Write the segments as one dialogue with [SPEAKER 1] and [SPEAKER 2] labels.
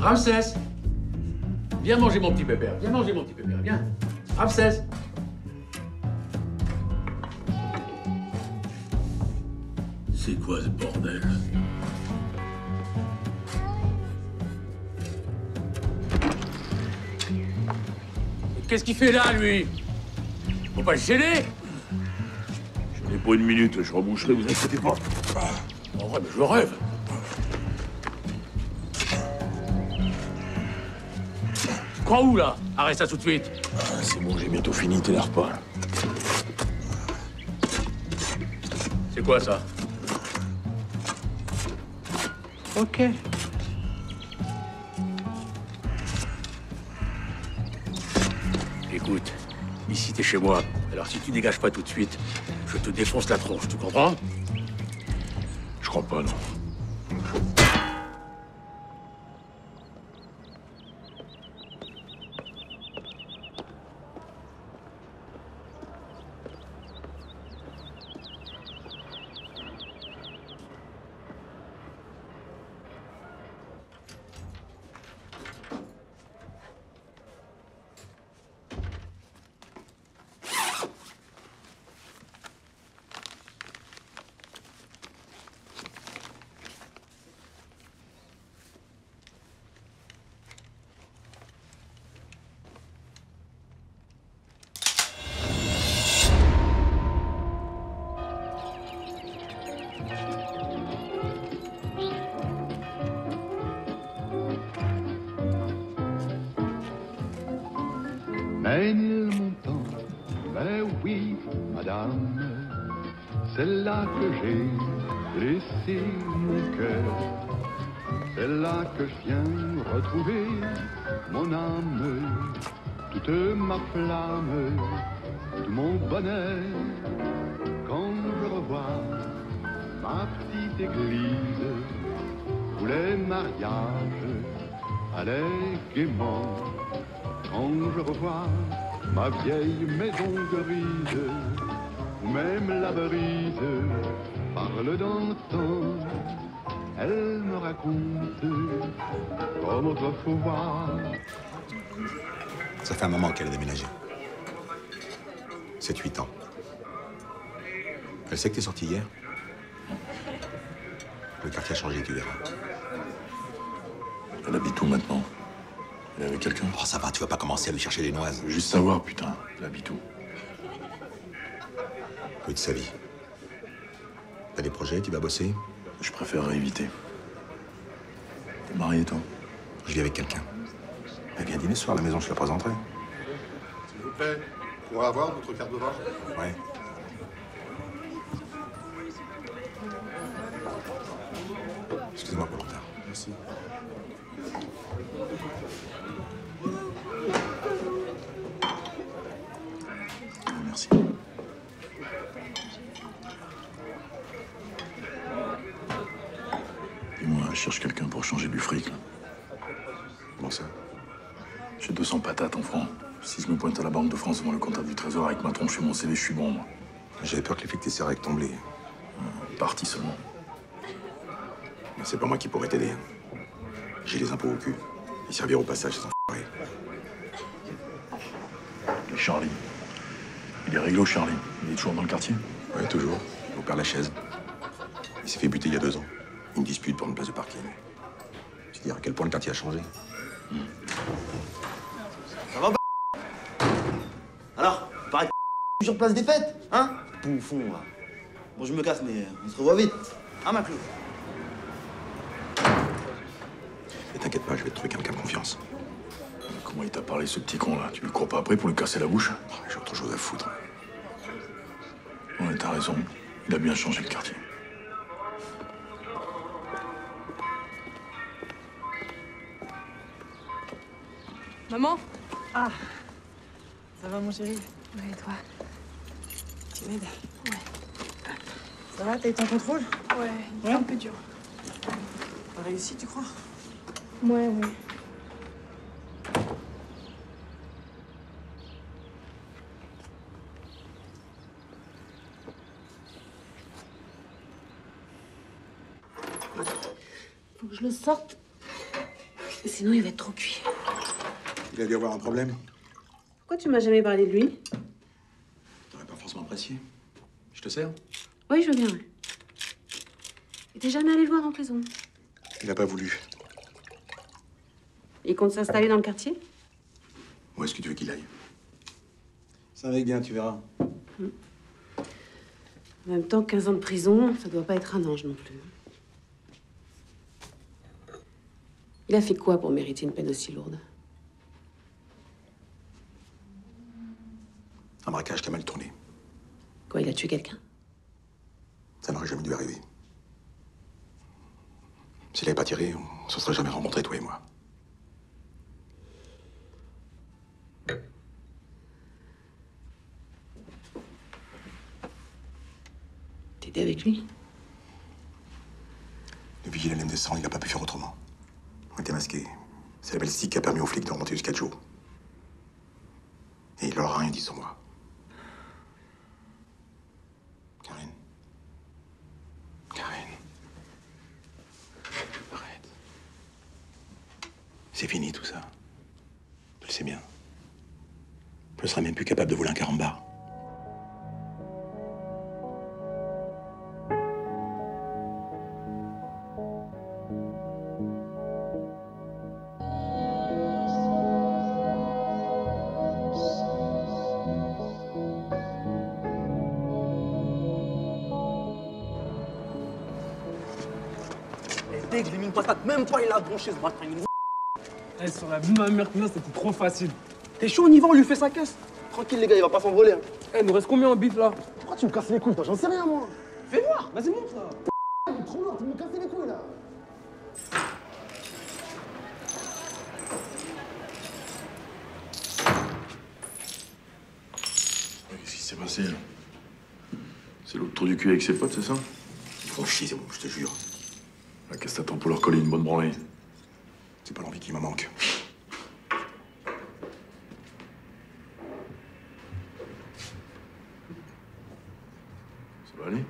[SPEAKER 1] Ramsès, viens manger mon petit pépère. Viens manger mon petit pépère, viens. Ramsès. C'est quoi ce bordel? Qu'est-ce qu'il fait là, lui? Faut pas le gêner.
[SPEAKER 2] J'en ai pour une minute, je reboucherai, vous inquiétez pas.
[SPEAKER 1] En vrai, mais je rêve. Tu crois où, là? Arrête ça tout de suite.
[SPEAKER 2] Ah, c'est bon, j'ai bientôt fini, t'énerve pas.
[SPEAKER 1] C'est quoi, ça? Ok. Écoute, ici t'es chez moi. Alors si tu dégages pas tout de suite, je te défonce la tronche, tu comprends?
[SPEAKER 2] Je crois pas, non.
[SPEAKER 3] Ménilmontant, mais oui, madame, c'est là que j'ai laissé mon cœur. C'est là que je viens retrouver mon âme, toute ma flamme, tout mon bonheur. Quand je revois ma petite église où les mariages allaient gaiement. Quand je revois ma vieille maison grise, où même la brise parle d'antan, elle me raconte comme autrefois.
[SPEAKER 4] Ça fait un moment qu'elle a déménagé. 7-8 ans. Elle sait que t'es sorti hier? Le quartier a changé, tu verras.
[SPEAKER 2] Elle habite où maintenant? Elle est avec quelqu'un?
[SPEAKER 4] Oh, ça va, tu vas pas commencer à lui chercher des noises.
[SPEAKER 2] Je veux juste savoir, putain. Elle habite où?
[SPEAKER 4] Oui, de sa vie. T'as des projets, tu vas bosser?
[SPEAKER 2] Je préférerais éviter. T'es marié, toi?
[SPEAKER 4] Je vis avec quelqu'un. Elle vient dîner ce soir à la maison, je la présenterai.
[SPEAKER 5] S'il vous plaît, on pourra avoir votre carte de vin?
[SPEAKER 4] Ouais. Excusez-moi pour le retard.
[SPEAKER 5] Merci.
[SPEAKER 2] Merci. Dis-moi, je cherche quelqu'un pour changer du fric, là.
[SPEAKER 4] Comment ça?
[SPEAKER 2] J'ai 200 patates en francs. Si je me pointe à la Banque de France devant le comptable du Trésor avec ma tronche et mon CV, je suis bon, moi.
[SPEAKER 4] J'avais peur que les flics t'essaient avec ton blé.
[SPEAKER 2] Parti seulement.
[SPEAKER 4] Mais c'est pas moi qui pourrais t'aider. J'ai les impôts au cul. Ils serviront au passage, ces enfoirés.
[SPEAKER 2] Et Charlie. Il est réglo, Charlie. Il est toujours dans le quartier?
[SPEAKER 4] Ouais, toujours. Au Père-Lachaise. Il s'est fait buter il y a 2 ans. Une dispute pour une place de parking. C'est dire à quel point le quartier a changé.
[SPEAKER 6] Ça va, alors, il paraît que sur place des fêtes, hein? Bouffon, va. Bon, je me casse, mais on se revoit vite. Hein, Maclou?
[SPEAKER 4] Et t'inquiète pas, je vais te trouver quelqu'un de confiance.
[SPEAKER 2] Comment il t'a parlé, ce petit con-là? Tu lui cours pas après pour lui casser la bouche?
[SPEAKER 4] Oh, j'ai autre chose à foutre.
[SPEAKER 2] Ouais, t'as raison. Il a bien changé le quartier.
[SPEAKER 7] Maman?
[SPEAKER 8] Ah, ça va mon chéri?
[SPEAKER 7] Ouais, et toi?
[SPEAKER 8] Tu m'aides?
[SPEAKER 7] Ouais.
[SPEAKER 8] Ça va, t'as eu ton contrôle?
[SPEAKER 7] Ouais, c'est un peu dur.
[SPEAKER 8] T'as réussi, tu crois?
[SPEAKER 7] Ouais, ouais. Faut que je le sorte.
[SPEAKER 9] Sinon, il va être trop cuit.
[SPEAKER 4] Il a dû avoir un problème.
[SPEAKER 9] Pourquoi tu m'as jamais parlé de lui?
[SPEAKER 4] T'aurais pas forcément apprécié. Je te sers?
[SPEAKER 9] Oui, je veux bien, ouais. Et t'es jamais allé le voir en prison?
[SPEAKER 4] Il a pas voulu.
[SPEAKER 9] Il compte s'installer dans le quartier?
[SPEAKER 4] Où est-ce que tu veux qu'il aille?
[SPEAKER 6] Ça va bien, tu verras.
[SPEAKER 9] En même temps, 15 ans de prison, ça doit pas être un ange non plus. Il a fait quoi pour mériter une peine aussi lourde?
[SPEAKER 4] Un braquage qui a mal tourné.
[SPEAKER 9] Quoi, il a tué quelqu'un?
[SPEAKER 4] Ça n'aurait jamais dû arriver. S'il avait pas tiré, on se serait jamais rencontrés, toi et moi.
[SPEAKER 9] T'étais avec lui?
[SPEAKER 4] Le vigile allait me descendre, il a pas pu faire autrement. On était masqués. C'est la balistique qui a permis aux flics de remonter jusqu'à Joe. Et il leur a rien dit sur moi. Karine. Karine. Arrête. C'est fini tout ça. Tu le sais bien. Je serais même plus capable de voler un carambar.
[SPEAKER 10] Je l'ai mis une patate, même pas il a bronché ce bâtard.
[SPEAKER 11] Eh, sur la vie de ma mère, c'était trop facile.
[SPEAKER 10] T'es chaud, on y va, on lui fait sa caisse. Tranquille les gars, il va pas s'envoler. Hein.
[SPEAKER 11] Eh, nous reste combien en bite là?
[SPEAKER 10] Pourquoi tu me casses les couilles, toi? J'en sais rien moi. Fais voir, vas-y monte là. Il est trop lourd, tu me casses les couilles là.
[SPEAKER 2] Qu'est-ce qui s'est passé là? C'est l'autre trou du cul avec ses potes, c'est ça?
[SPEAKER 4] Ils font chier, c'est bon, je te jure.
[SPEAKER 2] Ah, qu'est-ce que t'attends pour leur coller une bonne branlée?
[SPEAKER 4] C'est pas l'envie qui me manque.
[SPEAKER 2] Ça va aller?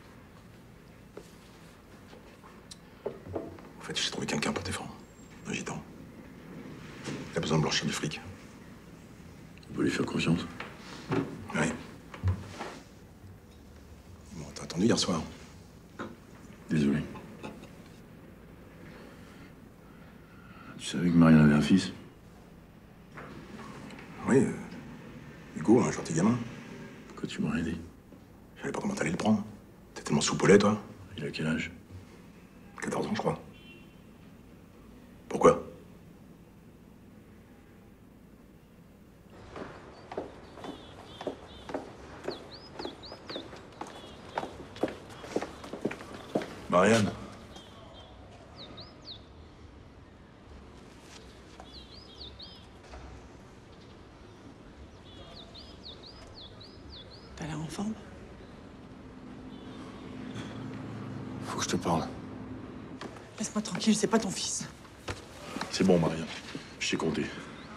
[SPEAKER 4] En fait, j'ai trouvé quelqu'un pour défendre. Un gitan. Il a besoin de blanchir du fric.
[SPEAKER 2] On peut lui faire confiance.
[SPEAKER 4] Oui. Bon, t'as attendu hier soir.
[SPEAKER 2] Désolé. Tu savais que Marianne avait un fils?
[SPEAKER 4] Oui, Hugo, un gentil gamin.
[SPEAKER 2] Pourquoi tu m'as rien dit?
[SPEAKER 4] Je savais pas comment t'allais le prendre. T'es tellement soupolé, toi.
[SPEAKER 2] Il a quel âge?
[SPEAKER 4] 14 ans, je crois. Pourquoi?
[SPEAKER 2] Marianne.
[SPEAKER 8] T'as l'air en forme?
[SPEAKER 2] Faut que je te parle.
[SPEAKER 8] Laisse-moi tranquille, c'est pas ton fils.
[SPEAKER 2] C'est bon, Marianne. Je t'ai compté.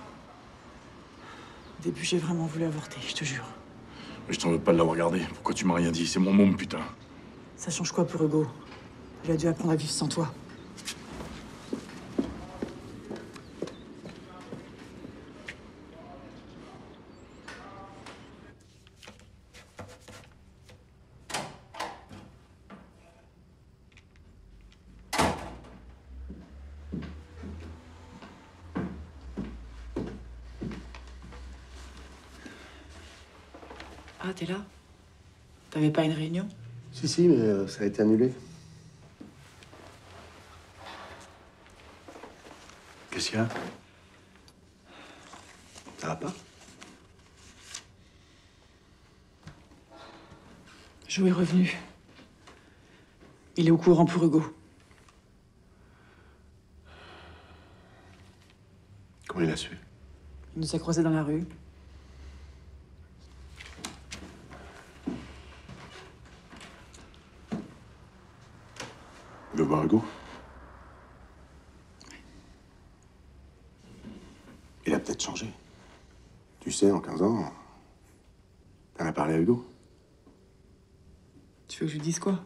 [SPEAKER 8] Au début, j'ai vraiment voulu avorter, je te jure.
[SPEAKER 2] Mais je t'en veux pas de l'avoir gardé. Pourquoi tu m'as rien dit? C'est mon môme, putain.
[SPEAKER 8] Ça change quoi pour Hugo? Il a dû apprendre à vivre sans toi. Ah, t'es là? T'avais pas une réunion?
[SPEAKER 10] Si, mais ça a été annulé.
[SPEAKER 2] Qu'est-ce qu'il y a?
[SPEAKER 4] Ça va pas?
[SPEAKER 8] Joe est revenu. Il est au courant pour Hugo.
[SPEAKER 2] Comment il a su?
[SPEAKER 8] Il nous a croisés dans la rue.
[SPEAKER 2] Il veut voir Hugo?
[SPEAKER 4] Il a peut-être changé. Tu sais, en 15 ans, t'en as parlé à Hugo.
[SPEAKER 8] Tu veux que je lui dise quoi?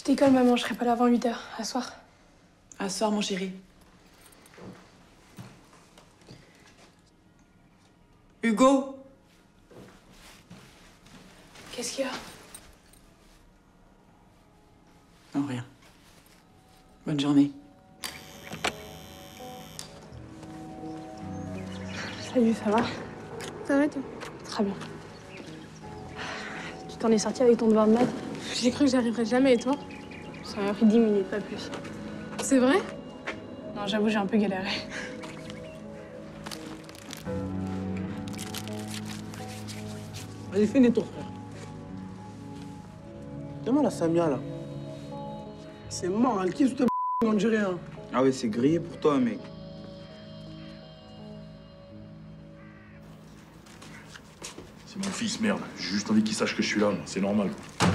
[SPEAKER 7] décolle, maman, je serai pas là avant 8 h. À soir.
[SPEAKER 8] À soir, mon chéri. Hugo!
[SPEAKER 7] Qu'est-ce qu'il y a?
[SPEAKER 8] Non, rien. Bonne journée.
[SPEAKER 7] Salut, ça va? Ça va, toi? Très bien. Tu t'en es sorti avec ton devoir de maths? J'ai cru que j'arriverais jamais, et toi? Ça m'a pris 10 minutes, pas plus. C'est vrai? Non, j'avoue, j'ai un peu galéré.
[SPEAKER 10] Allez, finis ton frère. Demande à Samia, là. C'est mort, elle kiffe ce on dirait rien.
[SPEAKER 6] Ah ouais, c'est grillé pour toi, mec.
[SPEAKER 2] C'est mon fils, merde. J'ai juste envie qu'il sache que je suis là, moi. C'est normal.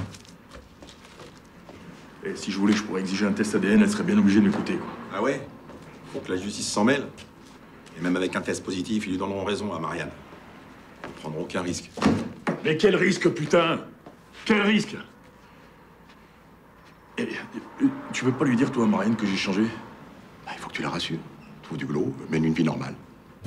[SPEAKER 2] Et si je voulais, je pourrais exiger un test ADN, elle serait bien obligée de l'écouter, quoi.
[SPEAKER 4] Ah ouais? Faut que la justice s'en mêle. Et même avec un test positif, ils lui donneront raison à Marianne. Ils ne prendront aucun risque.
[SPEAKER 2] Mais quel risque, putain! Quel risque? Et, tu veux pas lui dire, toi, à Marianne, que j'ai changé?
[SPEAKER 4] Bah, il faut que tu la rassures. Trouve du boulot, mène une vie normale.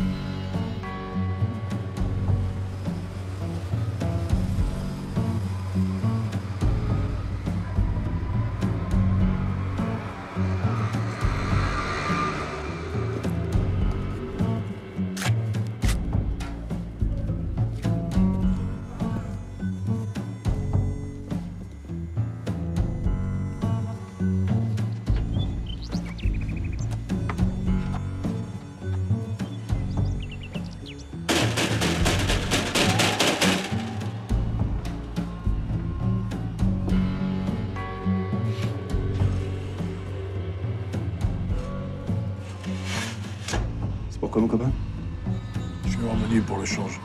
[SPEAKER 12] Pourquoi, mon copain?
[SPEAKER 2] Je suis revenu pour le change.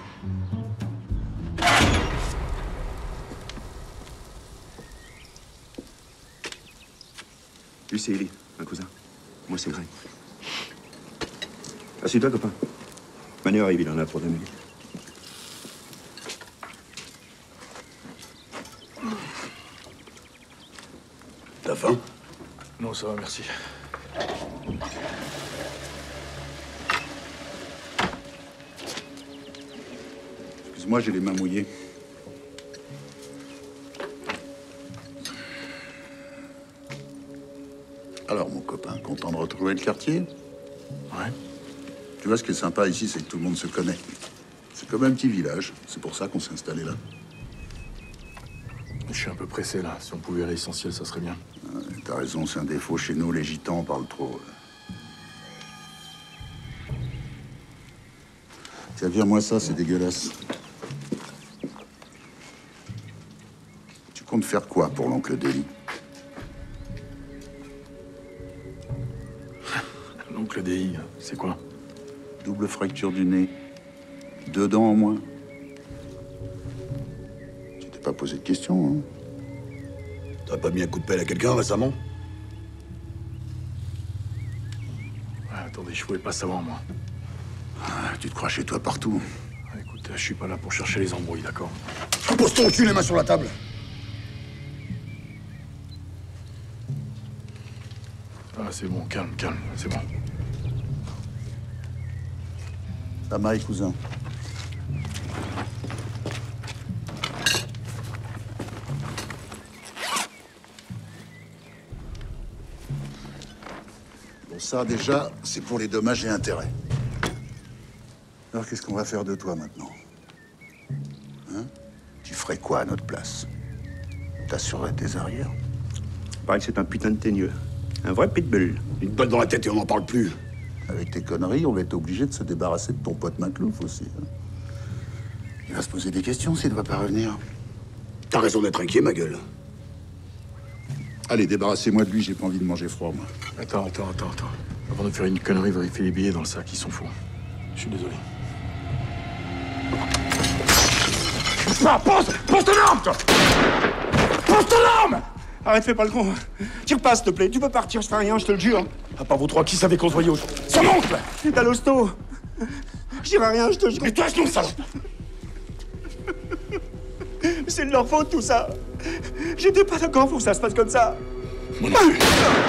[SPEAKER 12] Lui, c'est Eli, un cousin. Moi, c'est Greg. Assieds-toi, copain. Manu arrive, il en a pour 2 minutes.
[SPEAKER 2] T'as faim? Non, ça va, merci.
[SPEAKER 13] Excuse-moi, j'ai les mains mouillées. Alors, mon copain, content de retrouver le quartier?
[SPEAKER 2] Ouais.
[SPEAKER 13] Tu vois, ce qui est sympa ici, c'est que tout le monde se connaît. C'est comme un petit village. C'est pour ça qu'on s'est installé là.
[SPEAKER 2] Je suis un peu pressé, là. Si on pouvait aller à l'essentiel, ça serait bien.
[SPEAKER 13] T'as raison, c'est un défaut chez nous. Les gitans parlent trop. Tiens, vire-moi ça, c'est dégueulasse. Tu comptes faire quoi pour l'oncle Deli?
[SPEAKER 2] L'oncle DI, c'est quoi?
[SPEAKER 13] Double fracture du nez. 2 dents en moins. Tu t'es pas posé de questions, hein?
[SPEAKER 4] T'as pas mis un coup de pelle à quelqu'un récemment?
[SPEAKER 2] Ouais, attendez, je pouvais pas savoir, moi.
[SPEAKER 13] Ah, tu te crois chez toi partout.
[SPEAKER 2] Écoute, je suis pas là pour chercher les embrouilles, d'accord?
[SPEAKER 13] Pose ton cul, les mains sur la table.
[SPEAKER 2] Ah, c'est bon, calme, calme, c'est bon.
[SPEAKER 13] Ça maille, cousin. Bon, ça, déjà, c'est pour les dommages et intérêts. Alors, qu'est-ce qu'on va faire de toi, maintenant? Hein? Tu ferais quoi à notre place? T'assurerais tes arrières?
[SPEAKER 12] Pareil que c'est un putain de teigneux. Un vrai pitbull.
[SPEAKER 13] Une balle dans la tête et on n'en parle plus. Avec tes conneries, on va être obligé de se débarrasser de ton pote Maclouf aussi. Hein. Il va se poser des questions s'il ne doit pas revenir.
[SPEAKER 4] T'as raison d'être inquiet, ma gueule.
[SPEAKER 13] Allez, débarrassez-moi de lui, j'ai pas envie de manger froid, moi.
[SPEAKER 2] Attends. Avant de faire une connerie, vérifier les billets dans le sac, ils sont fous. Je suis désolé.
[SPEAKER 12] Pose ton arme, toi! Pose ton arme! Arrête, fais pas le con. Tire pas, s'il te plaît. Tu peux partir, je fais rien, je te le jure.
[SPEAKER 2] À part vous trois, qui savait qu'on se voyait aujourd'hui?
[SPEAKER 12] Son oncle! T'as l'hosto. Je dirai rien, je te jure.
[SPEAKER 2] Mais toi, je ça!
[SPEAKER 12] C'est de leur faute, tout ça. J'étais pas d'accord pour que ça se passe comme ça.
[SPEAKER 2] Moi non plus.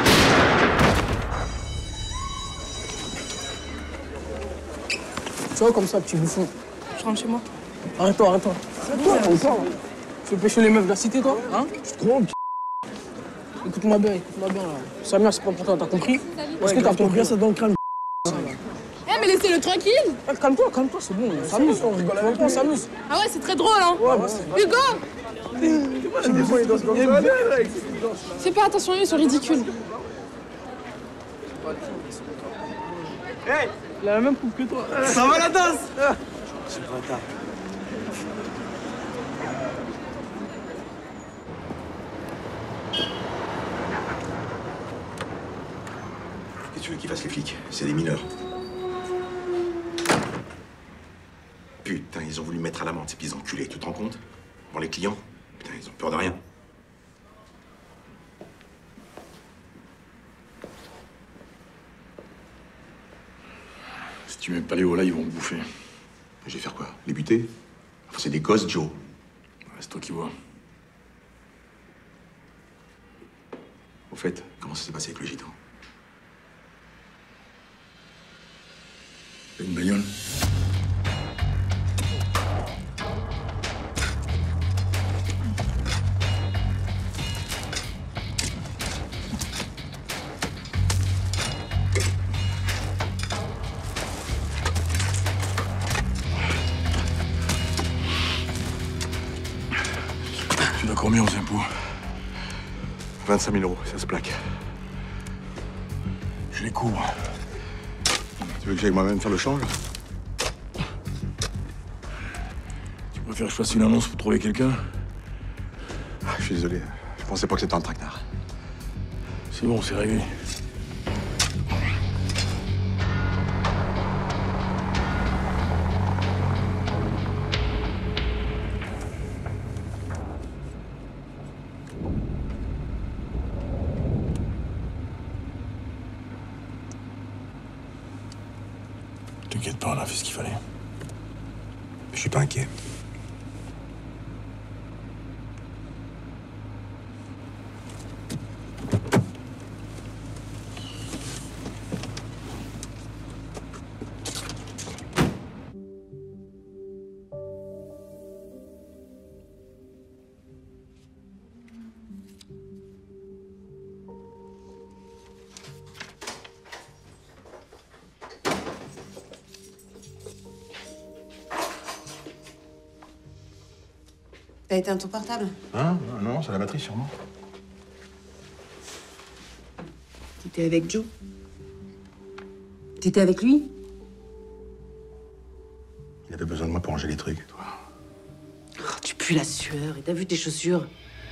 [SPEAKER 11] Tu vois, comme ça, petit bouffon.
[SPEAKER 7] Je rentre chez moi.
[SPEAKER 11] Arrête-toi, arrête-toi. Arrête-toi. Tu veux pêcher les meufs de la cité, toi? Hein? Tu te trompe. Écoute-moi bien, là. Samir, c'est pas pour toi, t'as compris? Est-ce que t'as compris ça dans le crâne?
[SPEAKER 7] Eh, mais laissez-le tranquille!
[SPEAKER 11] Calme-toi, c'est bon, on s'amuse, on rigole avec toi, on s'amuse.
[SPEAKER 7] Ah ouais, c'est très drôle, hein?
[SPEAKER 11] Ouais, bah c'est vrai.
[SPEAKER 7] Hugo!
[SPEAKER 11] Des fois, il danse comme ça.
[SPEAKER 7] Fais pas attention, ils sont ridicules.
[SPEAKER 11] Hey, il a la même coupe que toi.
[SPEAKER 6] Ça va la danse?
[SPEAKER 11] C'est le bâtard.
[SPEAKER 4] Qu'est-ce que tu veux qu'ils fassent les flics? C'est des mineurs. Putain, ils ont voulu mettre à l'amende ces petits enculés, tu te rends compte? Bon, les clients, putain, ils ont peur de rien.
[SPEAKER 2] Si tu mets pas les hauts là, ils vont me bouffer.
[SPEAKER 4] Je vais faire quoi? Les buter? Enfin, c'est des gosses, Joe.
[SPEAKER 2] Ouais, c'est toi qui vois.
[SPEAKER 4] Au fait, comment ça s'est passé avec le gitan?
[SPEAKER 2] Une bagnole. Tu dois combien aux impôts?
[SPEAKER 4] 25 000 €, ça se plaque.
[SPEAKER 2] Je les couvre.
[SPEAKER 4] Tu veux que j'aille moi-même faire le change?
[SPEAKER 2] Tu préfères que je fasse une annonce pour trouver quelqu'un?
[SPEAKER 4] Ah, je suis désolé, je pensais pas que c'était un traquenard.
[SPEAKER 2] C'est bon, c'est réglé. T'inquiète pas, on a fait ce qu'il fallait.
[SPEAKER 4] Je suis pas inquiet.
[SPEAKER 8] T'as éteint ton portable?
[SPEAKER 4] Hein? Non, c'est la batterie sûrement.
[SPEAKER 8] T'étais avec Joe? T'étais avec lui?
[SPEAKER 4] Il avait besoin de moi pour ranger les trucs, toi.
[SPEAKER 8] Oh, tu pues la sueur. Et t'as vu tes chaussures?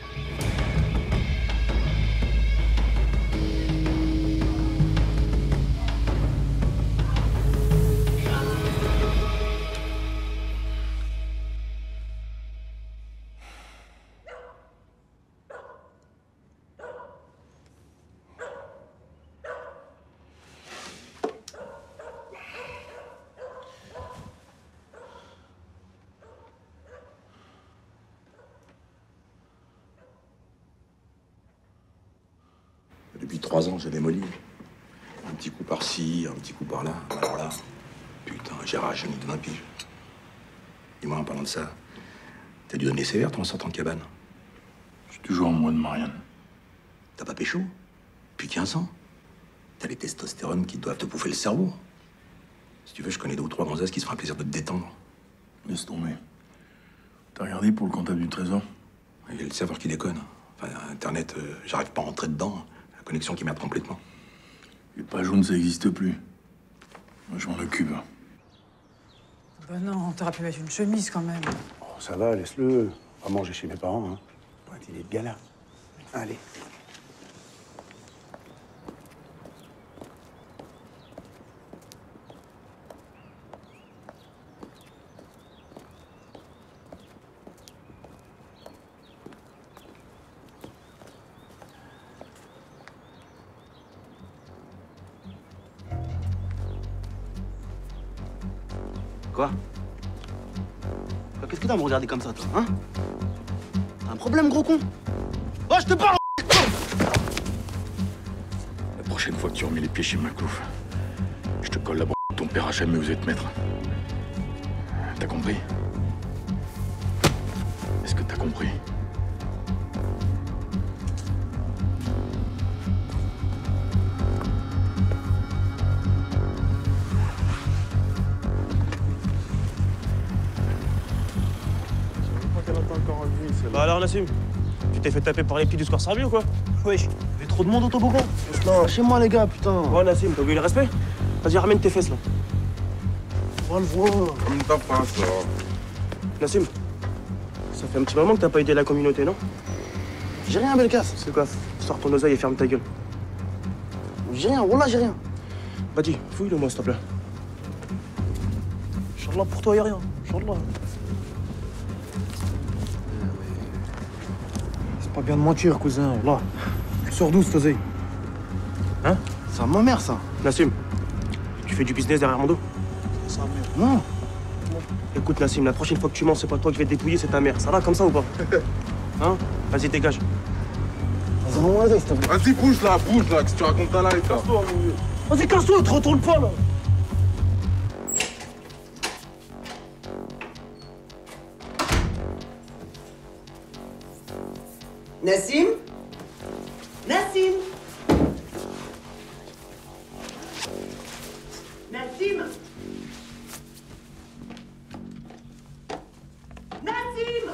[SPEAKER 4] Depuis 3 ans, j'ai démoli. Un petit coup par-ci, un petit coup par-là. Alors là, putain, Gérard, je me donne un pige. Dis-moi, en parlant de ça, t'as dû donner sévère, toi, en sortant de cabane.
[SPEAKER 2] Je suis toujours amoureux de Marianne.
[SPEAKER 4] T'as pas pécho? Depuis 15 ans. T'as les testostérones qui doivent te bouffer le cerveau. Si tu veux, je connais 2 ou 3 gonzesses qui se feraient un plaisir de te détendre.
[SPEAKER 2] Laisse tomber. T'as regardé pour le comptable du trésor?
[SPEAKER 4] Il y a le serveur qui déconne. Enfin, Internet, j'arrive pas à rentrer dedans. La connexion qui merde complètement.
[SPEAKER 2] Les pages jaunes, ça n'existe plus. Moi, je m'en occupe.
[SPEAKER 14] Bah non, t'aurais pu mettre une chemise quand même.
[SPEAKER 10] Oh, ça va, laisse-le. On va manger chez mes parents, hein. Pour un dîner de gala. Allez.
[SPEAKER 6] Quoi? Qu'est-ce que t'as à me regarder comme ça, toi, hein? T'as un problème, gros con? Oh, je te parle!
[SPEAKER 2] prochaine fois que tu remets les pieds chez Maclouf, je te colle la b*** de ton père à jamais vous êtes maître. T'as compris? Est-ce que t'as compris?
[SPEAKER 15] Bah alors Nassim, tu t'es fait taper par les petits du square Sarbi ou quoi? Wesh, il y a trop de monde au toboggan.
[SPEAKER 10] Non, chez moi les gars, putain.
[SPEAKER 15] Ouais Nassim, t'as oublié le respect? Vas-y, ramène tes fesses là.
[SPEAKER 10] On va le voir.
[SPEAKER 5] Comme ta face, là.
[SPEAKER 15] Nassim, ça fait un petit moment que t'as pas aidé la communauté, non?
[SPEAKER 10] J'ai rien, Belkas.
[SPEAKER 15] C'est quoi? Sors ton oseille et ferme ta gueule.
[SPEAKER 10] J'ai rien, wallah, j'ai rien.
[SPEAKER 15] Vas-y, fouille-le moi s'il te plaît. Inch'Allah, pour toi y'a rien. Inch'Allah.
[SPEAKER 10] C'est pas bien de mentir, cousin, wallah. Tu sors d'où, cette oseille?
[SPEAKER 15] Hein?
[SPEAKER 10] C'est à ma mère, ça.
[SPEAKER 15] Nassim, tu fais du business derrière mon dos?
[SPEAKER 10] C'est à ma mère. Non.
[SPEAKER 15] Écoute Nassim, la prochaine fois que tu mens, c'est pas toi qui vais te dépouiller, c'est ta mère. Ça va comme ça ou pas? Hein? Vas-y, dégage.
[SPEAKER 5] Vas-y, bouge là, que tu racontes ta life là.
[SPEAKER 15] Vas-y, casse-toi, te retourne pas là.
[SPEAKER 16] Nassim? Nassim? Nassim? Nassim?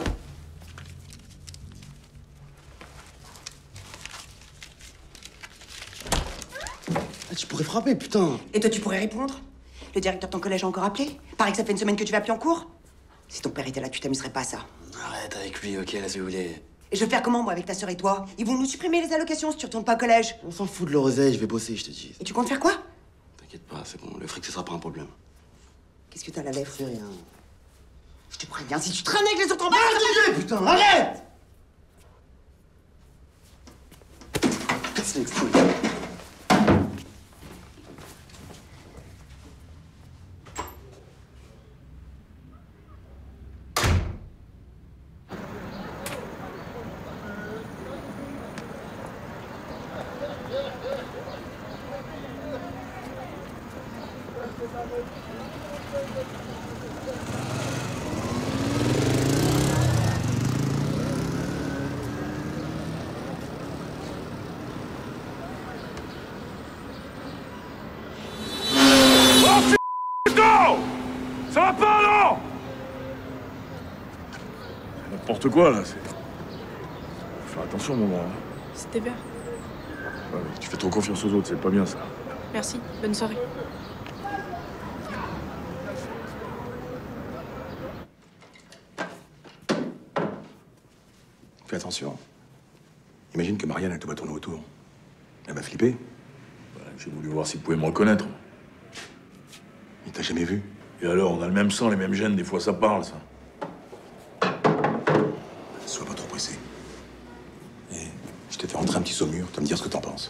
[SPEAKER 10] Tu pourrais frapper, putain.
[SPEAKER 16] Et toi, tu pourrais répondre? Le directeur de ton collège a encore appelé? Paraît que ça fait une semaine que tu vas plus en cours? Si ton père était là, tu t'amuserais pas à ça.
[SPEAKER 6] Arrête avec lui, ok, là, si vous voulez.
[SPEAKER 16] Et je vais faire comment, moi, avec ta sœur et toi? Ils vont nous supprimer les allocations si tu retournes pas au collège.
[SPEAKER 10] On s'en fout de leur oseille, je vais bosser, je te dis.
[SPEAKER 16] Et tu comptes faire quoi?
[SPEAKER 6] T'inquiète pas, c'est bon, le fric, ce sera pas un problème.
[SPEAKER 16] Qu'est-ce que t'as à la lèvre?
[SPEAKER 10] C'est rien.
[SPEAKER 16] Je te préviens, si tu traînes avec les autres en bas...
[SPEAKER 10] Arrête, putain, arrête! Casse les couilles.
[SPEAKER 2] Ça va pas, non? N'importe quoi, là, c'est... Faut faire attention, mon gars.
[SPEAKER 7] C'était bien.
[SPEAKER 2] Ouais, mais tu fais trop confiance aux autres, c'est pas bien, ça.
[SPEAKER 7] Merci. Bonne soirée.
[SPEAKER 4] Fais attention. Imagine que Marianne, elle te voit tourner autour. Elle va flipper.
[SPEAKER 2] Ouais, j'ai voulu voir s'il pouvait me reconnaître.
[SPEAKER 4] Il t'a jamais vu.
[SPEAKER 2] Et alors, on a le même sang, les mêmes gènes, des fois ça parle, ça.
[SPEAKER 4] Sois pas trop pressé. Et je t'ai fait rentrer un petit saumur, tu vas me dire ce que t'en penses.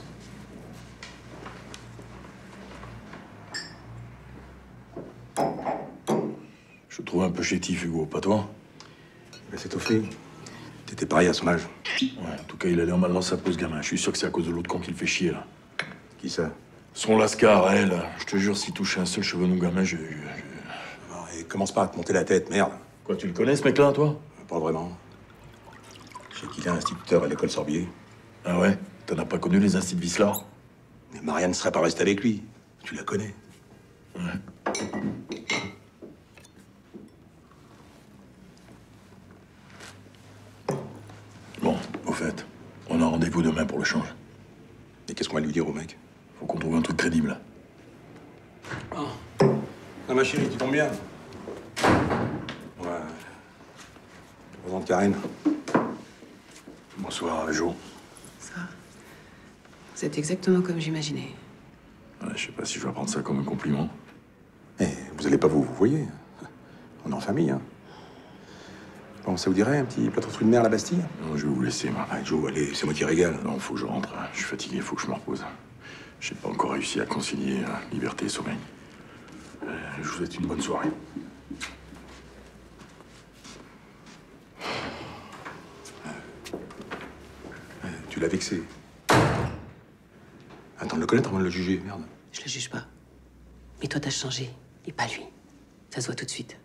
[SPEAKER 2] Je te trouve un peu chétif, Hugo, pas toi?
[SPEAKER 4] Ben, c'est au fait. T'étais pareil à son âge.
[SPEAKER 2] Ouais, en tout cas, il a l'air mal dans sa pose, gamin. Je suis sûr que c'est à cause de l'autre con qui le fait chier, là.
[SPEAKER 4] Qui ça?
[SPEAKER 2] Son lascar, elle. Je te jure, s'il touche un seul cheveu de gamin,
[SPEAKER 4] Non, et commence pas à te monter la tête, merde.
[SPEAKER 2] Quoi, tu le connais, ce mec-là, toi?
[SPEAKER 4] Pas vraiment. Je sais qu'il est instituteur à l'école Sorbier.
[SPEAKER 2] Ah ouais? T'en as pas connu les instituts de Vislar?
[SPEAKER 4] Mais Marianne ne serait pas restée avec lui. Tu la connais.
[SPEAKER 2] Ouais. Bon, au fait, on a rendez-vous demain pour le change.
[SPEAKER 4] Et qu'est-ce qu'on va lui dire au mec?
[SPEAKER 2] Faut qu'on trouve un truc crédible.
[SPEAKER 4] Ah, ma chérie, tu tombes bien. Ouais. Je présente Karine.
[SPEAKER 2] Bonsoir, Jo.
[SPEAKER 16] Ça, c'est exactement comme j'imaginais.
[SPEAKER 2] Ouais, je sais pas si je vais prendre ça comme un compliment.
[SPEAKER 4] Eh, vous allez pas vous voyez. On est en famille, hein. Bon, ça vous dirait un petit plâtre de fruits de mer à la Bastille?
[SPEAKER 2] Non, je vais vous laisser, moi.
[SPEAKER 4] Ah, Joe, allez, c'est moi qui régale.
[SPEAKER 2] Non, faut que je rentre. Je suis fatigué, faut que je me repose. J'ai pas encore réussi à concilier liberté et sommeil. Je vous souhaite une bonne soirée.
[SPEAKER 4] Tu l'as vexé. Ah, Attends de le connaître avant de le juger, merde.
[SPEAKER 16] Je le juge pas. Mais toi, t'as changé. Et pas lui. Ça se voit tout de suite.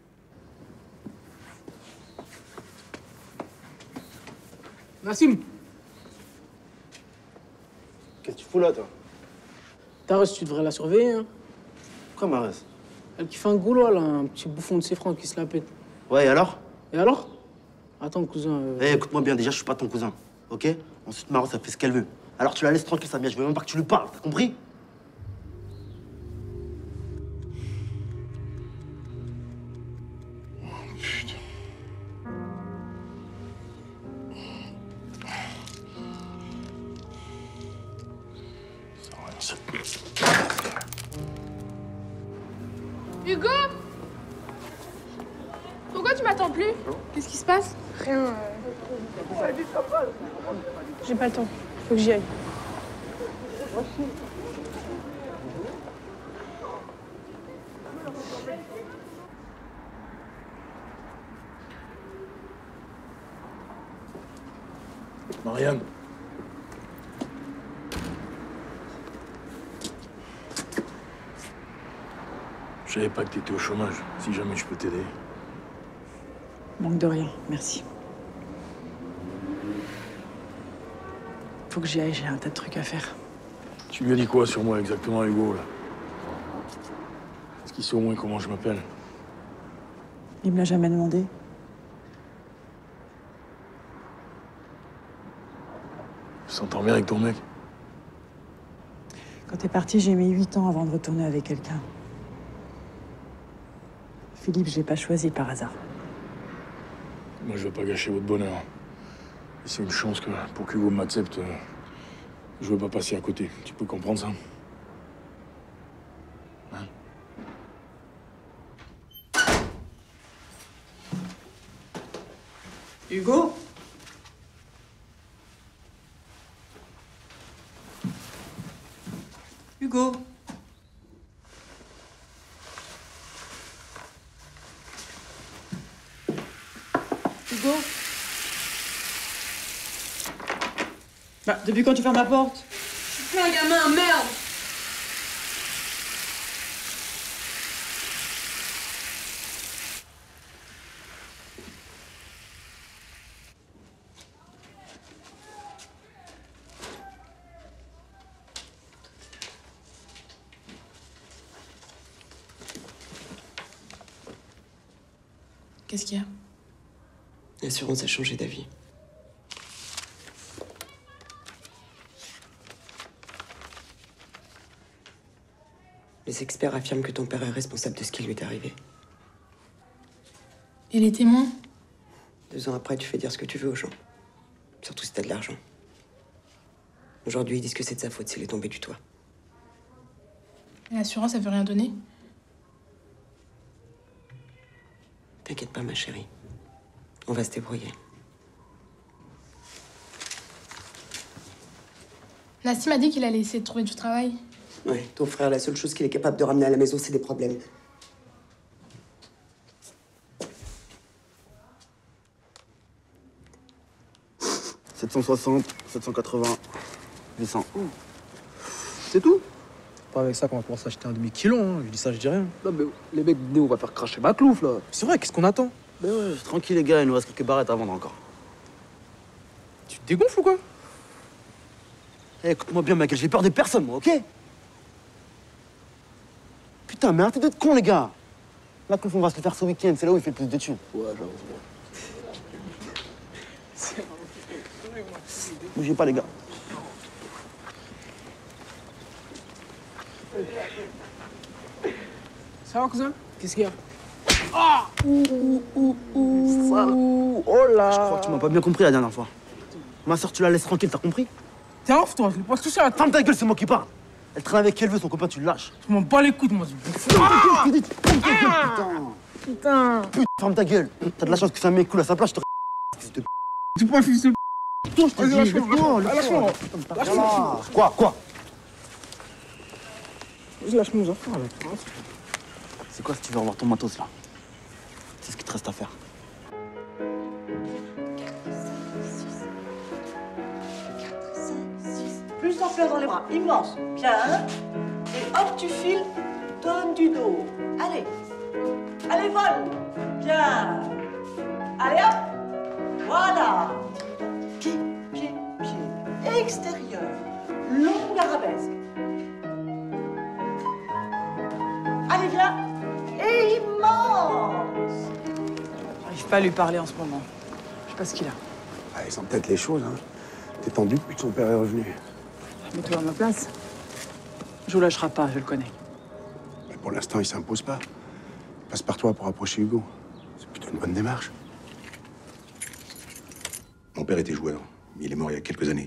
[SPEAKER 11] Nassim,
[SPEAKER 15] Qu'est-ce que tu fous là, toi?
[SPEAKER 11] Tarès, tu devrais la surveiller, hein.
[SPEAKER 15] Quoi, Marès?
[SPEAKER 11] Elle qui fait un gaulois, là, un petit bouffon de ses francs qui se la pète.
[SPEAKER 15] Ouais, et alors?
[SPEAKER 11] Et alors? Attends, cousin.
[SPEAKER 15] Eh, écoute-moi bien, déjà, je suis pas ton cousin, ok? Ensuite, Maro, ça fait ce qu'elle veut. Alors, tu la laisses tranquille, Samia, je veux même pas que tu lui parles, t'as compris?
[SPEAKER 7] Hugo! Pourquoi tu m'attends plus? Qu'est-ce qui se passe? Rien. J'ai pas le temps. Faut que j'y aille.
[SPEAKER 2] Marianne. Je savais pas que t'étais au chômage. Si jamais je peux t'aider.
[SPEAKER 14] Manque de rien, merci. Faut que j'y aille, j'ai un tas de trucs à faire.
[SPEAKER 2] Tu lui as dit quoi sur moi exactement, Hugo, là? Est-ce qu'il sait au moins comment je m'appelle?
[SPEAKER 14] Il me l'a jamais demandé.
[SPEAKER 2] Tu s'entends bien avec ton mec?
[SPEAKER 14] Quand t'es parti, j'ai mis 8 ans avant de retourner avec quelqu'un. Philippe, je l'ai pas choisi par hasard.
[SPEAKER 2] Moi, je veux pas gâcher votre bonheur. Et c'est une chance que, pour qu'Hugo m'accepte, je veux pas passer à côté. Tu peux comprendre ça? Hein?
[SPEAKER 16] Hugo? Hugo?
[SPEAKER 7] Hugo?
[SPEAKER 14] Bah, depuis quand tu fermes la porte?
[SPEAKER 7] Je suis plus un gamin, merde!
[SPEAKER 16] Qu'est-ce qu'il y a? L'assurance a changé d'avis. Les experts affirment que ton père est responsable de ce qui lui est arrivé.
[SPEAKER 7] Et les témoins?
[SPEAKER 16] 2 ans après, tu fais dire ce que tu veux aux gens. Surtout si t'as de l'argent. Aujourd'hui, ils disent que c'est de sa faute s'il est tombé du toit.
[SPEAKER 7] Et l'assurance, elle veut rien donner?
[SPEAKER 16] T'inquiète pas, ma chérie. On va se débrouiller.
[SPEAKER 7] Nassim a dit qu'il allait essayer de trouver du travail.
[SPEAKER 16] Ouais, ton frère, la seule chose qu'il est capable de ramener à la maison, c'est des problèmes.
[SPEAKER 15] « 760, 780, 800. C'est tout?
[SPEAKER 11] Pas avec ça qu'on va pouvoir s'acheter un demi-kilo, hein. Je dis ça, je dis rien. Non, mais les mecs de Néo, on va faire cracher Maclouf, là. C'est vrai, qu'est-ce qu'on attend?
[SPEAKER 15] Ben ouais, tranquille les gars, il nous reste quelques barrettes à vendre encore.
[SPEAKER 11] Tu te dégonfles ou quoi?
[SPEAKER 15] Eh, écoute-moi bien, mec, j'ai peur de personne, moi, ok? Putain, mais arrêtez d'être cons, les gars! Maclouf, on va se le faire ce week-end, c'est là où il fait le plus de thunes. Ouais, j'avoue. Bougez pas, les gars.
[SPEAKER 11] Ça va, cousin? Qu'est-ce qu'il y a?
[SPEAKER 15] Ah! Oh là! Je crois que tu m'as pas bien compris la dernière fois. Ma soeur, tu la laisses tranquille, t'as compris?
[SPEAKER 11] T'es off, toi, je vais pas se toucher à la
[SPEAKER 15] Ferme ta gueule, c'est moi qui parle! Elle traîne avec qui elle veut, son copain, tu le lâches.
[SPEAKER 11] Je m'en bats les couilles, moi, ce bouffon. Putain!
[SPEAKER 15] Putain, ferme ta gueule! T'as de la chance que c'est un mec cool à sa place, je te
[SPEAKER 11] Tu peux pas fils de
[SPEAKER 15] Toi, je te dis,
[SPEAKER 11] lâche-moi.
[SPEAKER 15] lâche-moi! Quoi?
[SPEAKER 11] Vas-y, lâche-moi, aux affaires, là.
[SPEAKER 15] C'est quoi si tu veux revoir ton matos, là? C'est ce qu'il te reste à faire.
[SPEAKER 16] Plus dans
[SPEAKER 17] fleur dans les bras, immense. Bien. Et hop, tu files, donne du dos. Allez. Allez, vole. Bien. Allez, hop. Voilà. Pied, pied, pied. Extérieur. Longue arabesque. Allez, viens. Et immense.
[SPEAKER 14] J'arrive pas à lui parler en ce moment. Je sais pas ce qu'il a.
[SPEAKER 10] Ah, il sent peut-être les choses, hein. T'es tendu depuis que ton père est revenu.
[SPEAKER 14] Mets-toi à ma place. Je vous lâchera pas, je le connais.
[SPEAKER 10] Mais pour l'instant, il s'impose pas. Il passe par toi pour approcher Hugo. C'est plutôt une bonne démarche.
[SPEAKER 4] Mon père était joueur, mais il est mort il y a quelques années.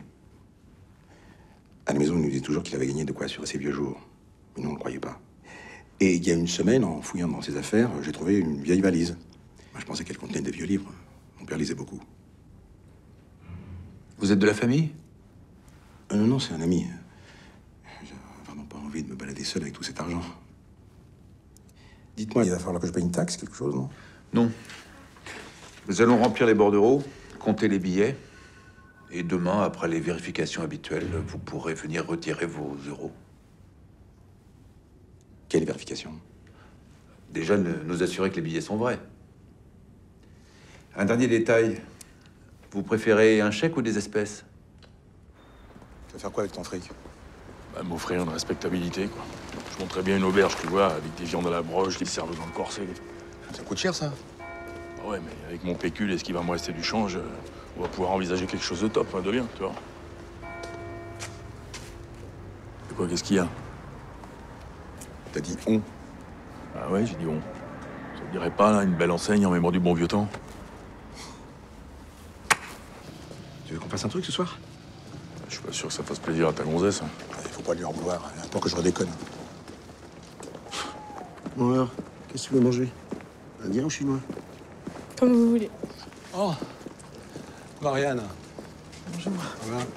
[SPEAKER 4] À la maison, il nous disait toujours qu'il avait gagné de quoi sur ses vieux jours. Mais nous, on ne le croyait pas. Et il y a une semaine, en fouillant dans ses affaires, j'ai trouvé une vieille valise. Moi, je pensais qu'elle contenait des vieux livres. Mon père lisait beaucoup.
[SPEAKER 18] Vous êtes de la famille?
[SPEAKER 4] Non, non, c'est un ami. J'ai vraiment pas envie de me balader seul avec tout cet argent. Dites-moi, il va falloir que je paye une taxe, quelque chose, non?
[SPEAKER 18] Non. Nous allons remplir les bordereaux, compter les billets. Et demain, après les vérifications habituelles, vous pourrez venir retirer vos euros.
[SPEAKER 4] Quelle vérification?
[SPEAKER 18] Déjà, nous assurer que les billets sont vrais. Un dernier détail. Vous préférez un chèque ou des espèces?
[SPEAKER 4] Tu vas faire quoi avec ton fric?
[SPEAKER 2] Bah, m'offrir une respectabilité, quoi. Je montrerais bien une auberge, tu vois, avec des viandes à la broche, des cerveaux dans le corset.
[SPEAKER 4] Ça coûte cher, ça?
[SPEAKER 2] Bah ouais, mais avec mon pécule et ce qui va me rester du change, on va pouvoir envisager quelque chose de top, hein, de bien, tu vois. De quoi, qu'est-ce qu'il y a?
[SPEAKER 4] T'as dit on?
[SPEAKER 2] Ah ouais, j'ai dit on. Ça te dirait pas, là, une belle enseigne en mémoire du bon vieux temps?
[SPEAKER 4] Tu veux qu'on fasse un truc ce soir?
[SPEAKER 2] Je suis pas sûr que ça fasse plaisir à ta gonzesse. Hein.
[SPEAKER 4] Il faut pas lui en vouloir, il attend que je redéconne.
[SPEAKER 10] Bon alors, qu'est-ce que tu veux manger? Indien ou chinois?
[SPEAKER 7] Comme vous voulez.
[SPEAKER 10] Oh, Marianne.
[SPEAKER 14] Bonjour.
[SPEAKER 10] Voilà.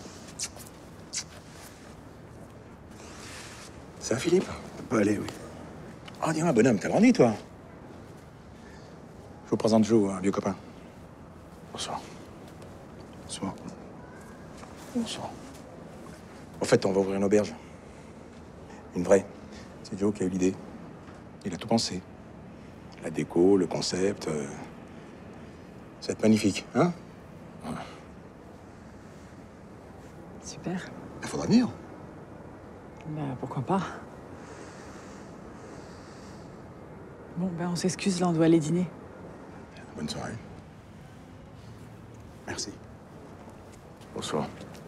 [SPEAKER 4] C'est un Philippe?
[SPEAKER 10] Ça peut aller, oui.
[SPEAKER 4] Oh, dis-moi, bonhomme, t'as grandi, toi? Je vous présente Joe, un vieux copain.
[SPEAKER 2] Bonsoir.
[SPEAKER 4] Bonsoir. Bonsoir. En fait, on va ouvrir une auberge. Une vraie. C'est Joe qui a eu l'idée. Il a tout pensé. La déco, le concept. Ça va être magnifique, hein? Ouais.
[SPEAKER 14] Super.
[SPEAKER 4] Il faudra venir.
[SPEAKER 14] Bah, pourquoi pas. Bon, ben on s'excuse, là, on doit aller dîner.
[SPEAKER 4] Bonne soirée. Merci.
[SPEAKER 2] Bonsoir.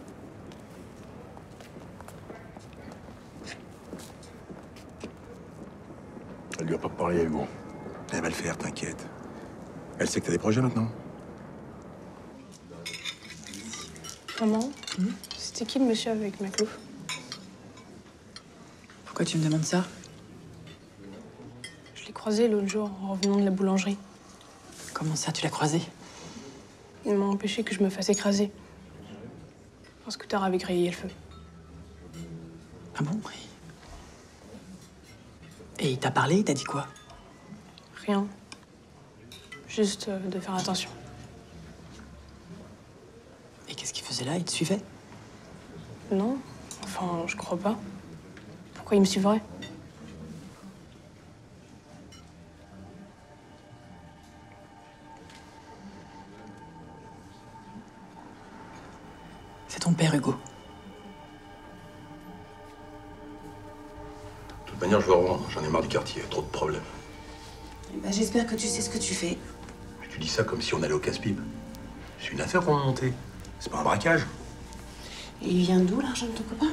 [SPEAKER 2] Elle lui a pas parlé à Hugo.
[SPEAKER 4] Elle va le faire, t'inquiète. Elle sait que t'as des projets maintenant.
[SPEAKER 7] Maman, c'était qui le monsieur avec Maclouf?
[SPEAKER 14] Pourquoi tu me demandes ça?
[SPEAKER 7] Je l'ai croisé l'autre jour en revenant de la boulangerie.
[SPEAKER 14] Comment ça, tu l'as croisé?
[SPEAKER 7] Il m'a empêché que je me fasse écraser. Un scooter avait grillé le feu.
[SPEAKER 14] Ah bon? Et il t'a parlé, il t'a dit quoi?
[SPEAKER 7] Rien. Juste de faire attention.
[SPEAKER 14] Et qu'est-ce qu'il faisait là? Il te suivait?
[SPEAKER 7] Non. Enfin, je crois pas. Pourquoi il me suivrait?
[SPEAKER 14] C'est ton père, Hugo.
[SPEAKER 4] De toute manière, je veux revendre. J'en ai marre du quartier. Trop de problèmes.
[SPEAKER 16] Bah, j'espère que tu sais ce que tu fais.
[SPEAKER 4] Mais tu dis ça comme si on allait au casse-pipe. C'est une affaire qu'on a montée. C'est pas un braquage.
[SPEAKER 16] Et il vient d'où, l'argent de ton copain?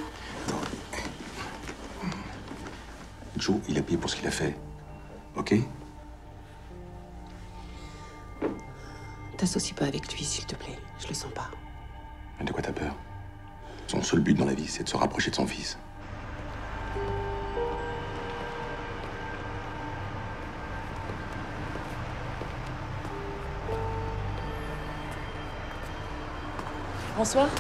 [SPEAKER 4] Joe, il a payé pour ce qu'il a fait. OK?
[SPEAKER 16] T'associes pas avec lui, s'il te plaît. Je le sens pas.
[SPEAKER 4] Mais de quoi t'as peur? Son seul but dans la vie, c'est de se rapprocher de son fils.
[SPEAKER 14] Bonsoir.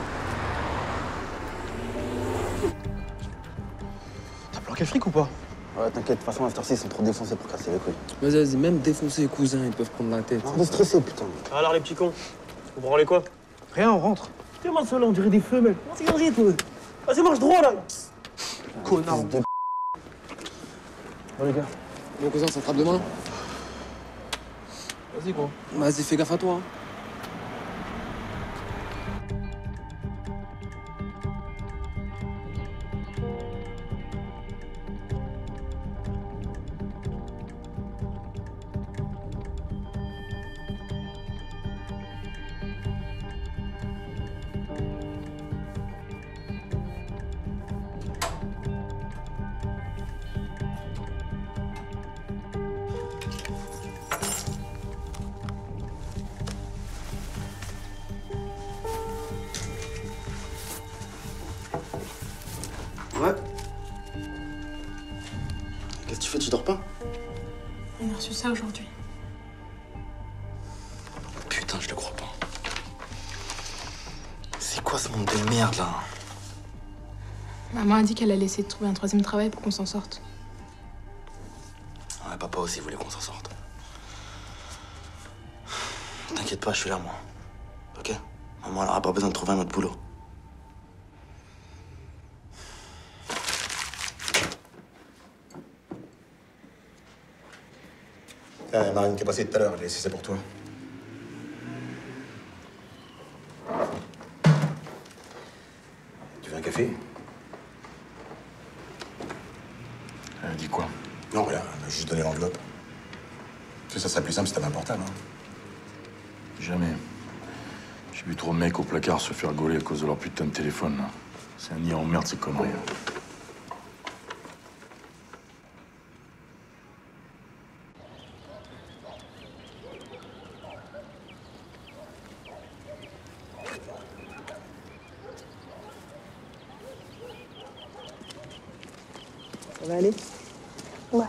[SPEAKER 6] T'as planqué le fric ou pas?
[SPEAKER 10] Ouais, t'inquiète, de toute façon, After 6, ils sont trop défoncés pour casser les couilles.
[SPEAKER 11] Vas-y, même défoncer les cousins, ils peuvent prendre la tête.
[SPEAKER 10] Arrête de stresser, putain.
[SPEAKER 15] Alors, les petits cons, vous branlez quoi?
[SPEAKER 6] Rien, on rentre.
[SPEAKER 15] Comment ça, là, on dirait des feux, mec. On s'est toi.
[SPEAKER 11] Vas-y, marche droit, là. Connard. Bon, les gars.
[SPEAKER 10] Mon cousin, ça frappe demain.
[SPEAKER 11] Vas-y, gros. Vas-y, fais gaffe à toi. Hein.
[SPEAKER 6] Ouais. Qu'est-ce que tu fais? Tu dors pas?
[SPEAKER 7] On a reçu ça aujourd'hui.
[SPEAKER 6] Putain, je le crois pas. C'est quoi ce monde de merde là?
[SPEAKER 7] Maman a dit qu'elle allait essayer de trouver un troisième travail pour qu'on s'en sorte.
[SPEAKER 6] Ouais, papa aussi voulait qu'on s'en sorte. T'inquiète pas, je suis là moi. Ok? Maman, elle aura pas besoin de trouver un autre boulot. Ah, Marine qui est passée tout à l'heure, elle a laissé ça pour toi. Tu veux un café?
[SPEAKER 2] Elle a dit quoi?
[SPEAKER 4] Non, rien, elle m'a juste donné l'enveloppe. Tu sais, ça serait plus simple si t'avais un portable, hein.
[SPEAKER 2] Jamais. J'ai vu trop de mecs au placard se faire gauler à cause de leur putain de téléphone, là. C'est un nid en merde, ces conneries.
[SPEAKER 14] Ça va aller?
[SPEAKER 7] Ouais.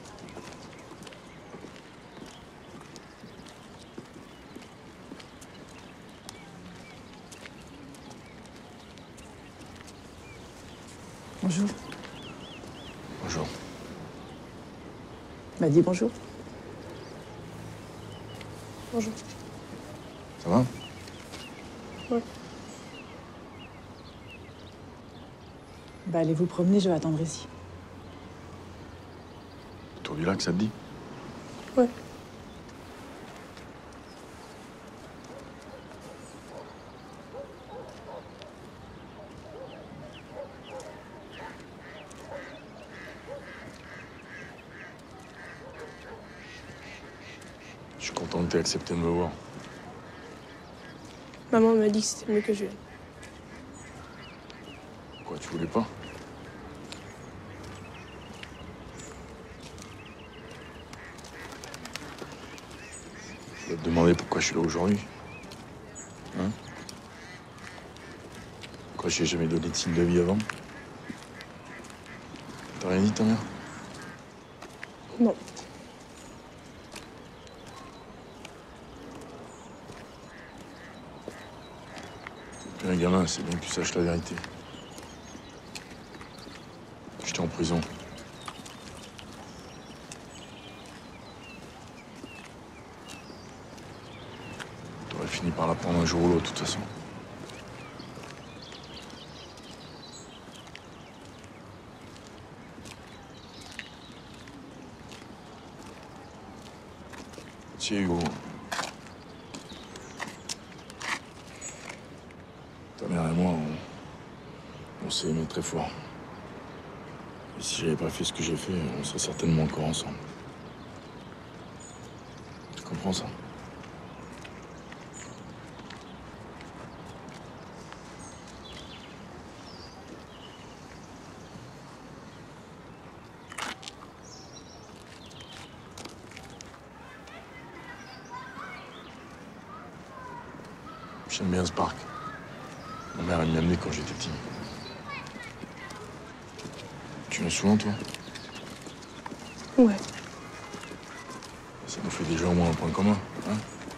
[SPEAKER 14] Bonjour.
[SPEAKER 2] Bonjour.
[SPEAKER 14] Bah dis bonjour.
[SPEAKER 7] Bonjour.
[SPEAKER 2] Ça va?
[SPEAKER 7] Ouais.
[SPEAKER 14] Bah allez vous promener, je vais attendre ici.
[SPEAKER 2] Autour du lac, ça te dit?
[SPEAKER 7] Ouais.
[SPEAKER 2] Je suis content que t'aies accepté de me voir.
[SPEAKER 7] Maman m'a dit que c'était mieux que je vienne.
[SPEAKER 2] Quoi, tu voulais pas? Je vais te demander pourquoi je suis là aujourd'hui. Hein? Pourquoi j'ai jamais donné de signe de vie avant? T'as rien dit, ta mère?
[SPEAKER 7] Non.
[SPEAKER 2] T'es un gamin, c'est bien que tu saches la vérité. J'étais en prison. T'aurais fini par la prendre un jour ou l'autre, de toute façon. Tu sais, Hugo, ta mère et moi, on s'est aimés très fort. Et si j'avais pas fait ce que j'ai fait, on serait certainement encore ensemble. Tu comprends ça? J'aime bien ce parc. Ma mère, elle m'y amenait quand j'étais petit. Tu viens souvent, toi?
[SPEAKER 7] Ouais.
[SPEAKER 2] Ça nous fait déjà au moins un point commun, hein?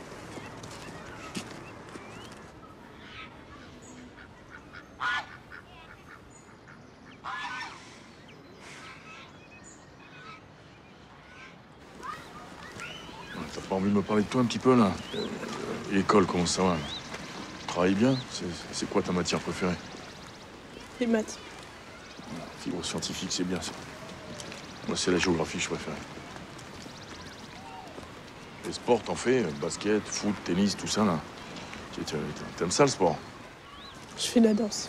[SPEAKER 2] T'as pas envie de me parler de toi un petit peu, là? Et l'école, comment ça va? Tu travailles bien? C'est quoi ta matière préférée?
[SPEAKER 7] Les maths.
[SPEAKER 2] Fibre scientifique, c'est bien ça. Moi, c'est la géographie que je préfère. Les sports, t'en fais? Basket, foot, tennis, tout ça, là. T'aimes ça, le sport?
[SPEAKER 7] Je fais de la danse.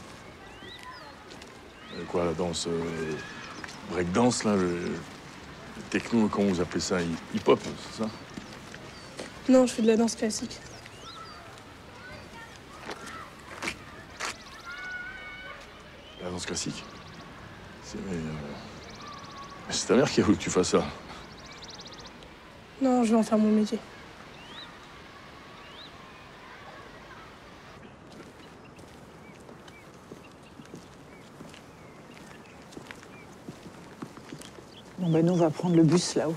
[SPEAKER 2] Quoi, la danse breakdance, là, le techno, comment vous appelez ça? Hip-hop, c'est ça?
[SPEAKER 7] Non, je fais de la danse classique.
[SPEAKER 2] La danse classique? C'est ta mère qui a voulu que tu fasses ça.
[SPEAKER 7] Non, je vais en faire mon métier.
[SPEAKER 14] Bon, ben, nous, on va prendre le bus là-haut.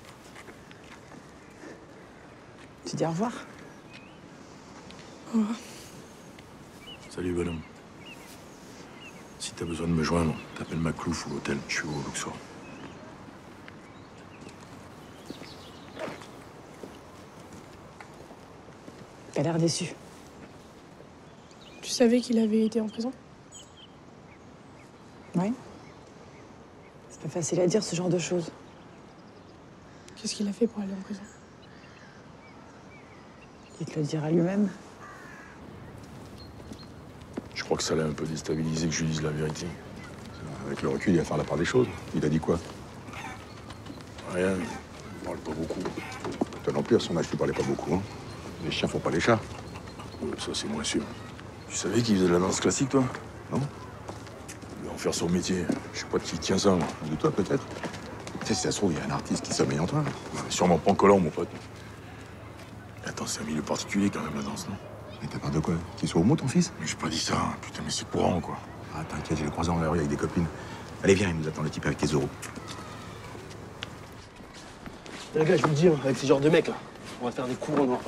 [SPEAKER 14] Tu dis au revoir?
[SPEAKER 7] Au revoir.
[SPEAKER 2] Salut, bonhomme. Si t'as besoin de me joindre, t'appelles Maclouf ou l'hôtel. Je suis au Luxor.
[SPEAKER 14] T'as l'air déçu.
[SPEAKER 7] Tu savais qu'il avait été en prison?
[SPEAKER 14] Oui. C'est pas facile à dire ce genre de choses.
[SPEAKER 7] Qu'est-ce qu'il a fait pour aller en prison?
[SPEAKER 14] Il te le dira lui-même.
[SPEAKER 2] Je crois que ça l'a un peu déstabilisé que je lui dise la vérité.
[SPEAKER 4] Avec le recul, il va faire la part des choses. Il a dit quoi?
[SPEAKER 2] Rien, il parle pas beaucoup.
[SPEAKER 4] Toi non plus, à son âge, tu parlais pas beaucoup, hein. Les chiens font pas les chats.
[SPEAKER 2] Ça, c'est moins sûr. Tu savais qu'il faisait de la danse classique, toi?
[SPEAKER 4] Non?
[SPEAKER 2] Il va en faire son métier. Je sais pas de qui tient ça, moi.
[SPEAKER 4] De toi, peut-être. Tu sais, si ça se trouve, il y a un artiste qui sommeille en toi.
[SPEAKER 2] Sûrement pas en collant, mon pote. Attends, c'est un milieu particulier, quand même, la danse, non?
[SPEAKER 4] Mais t'as peur de quoi? Qu'il soit homo, ton fils?
[SPEAKER 2] Mais j'ai pas dit ça, hein. Putain, mais c'est courant, quoi.
[SPEAKER 4] Ah, t'inquiète, j'ai le croisé dans la rue avec des copines. Allez, viens, il nous attend, le type avec tes euros.
[SPEAKER 11] Les gars, je vous le dis, hein, avec ces genres de mecs, là, on va faire des coups en noir.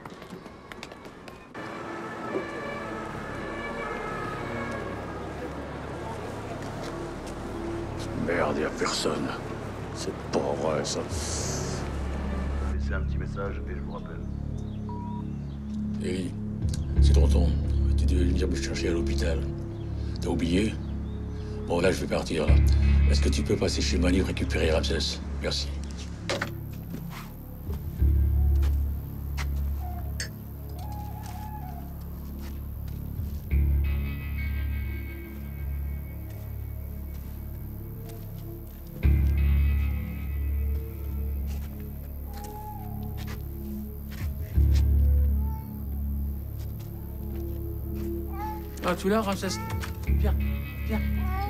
[SPEAKER 1] Merde, y a personne. C'est pas vrai, ça.
[SPEAKER 19] Laissez un petit message et je vous rappelle.
[SPEAKER 1] Hé, c'est tonton. Tu devais venir me chercher à l'hôpital. T'as oublié? Bon, là, je vais partir, là. Est-ce que tu peux passer chez Manu récupérer Ramsès? Merci. Ah, tu l'as, Ramsès? Viens, viens.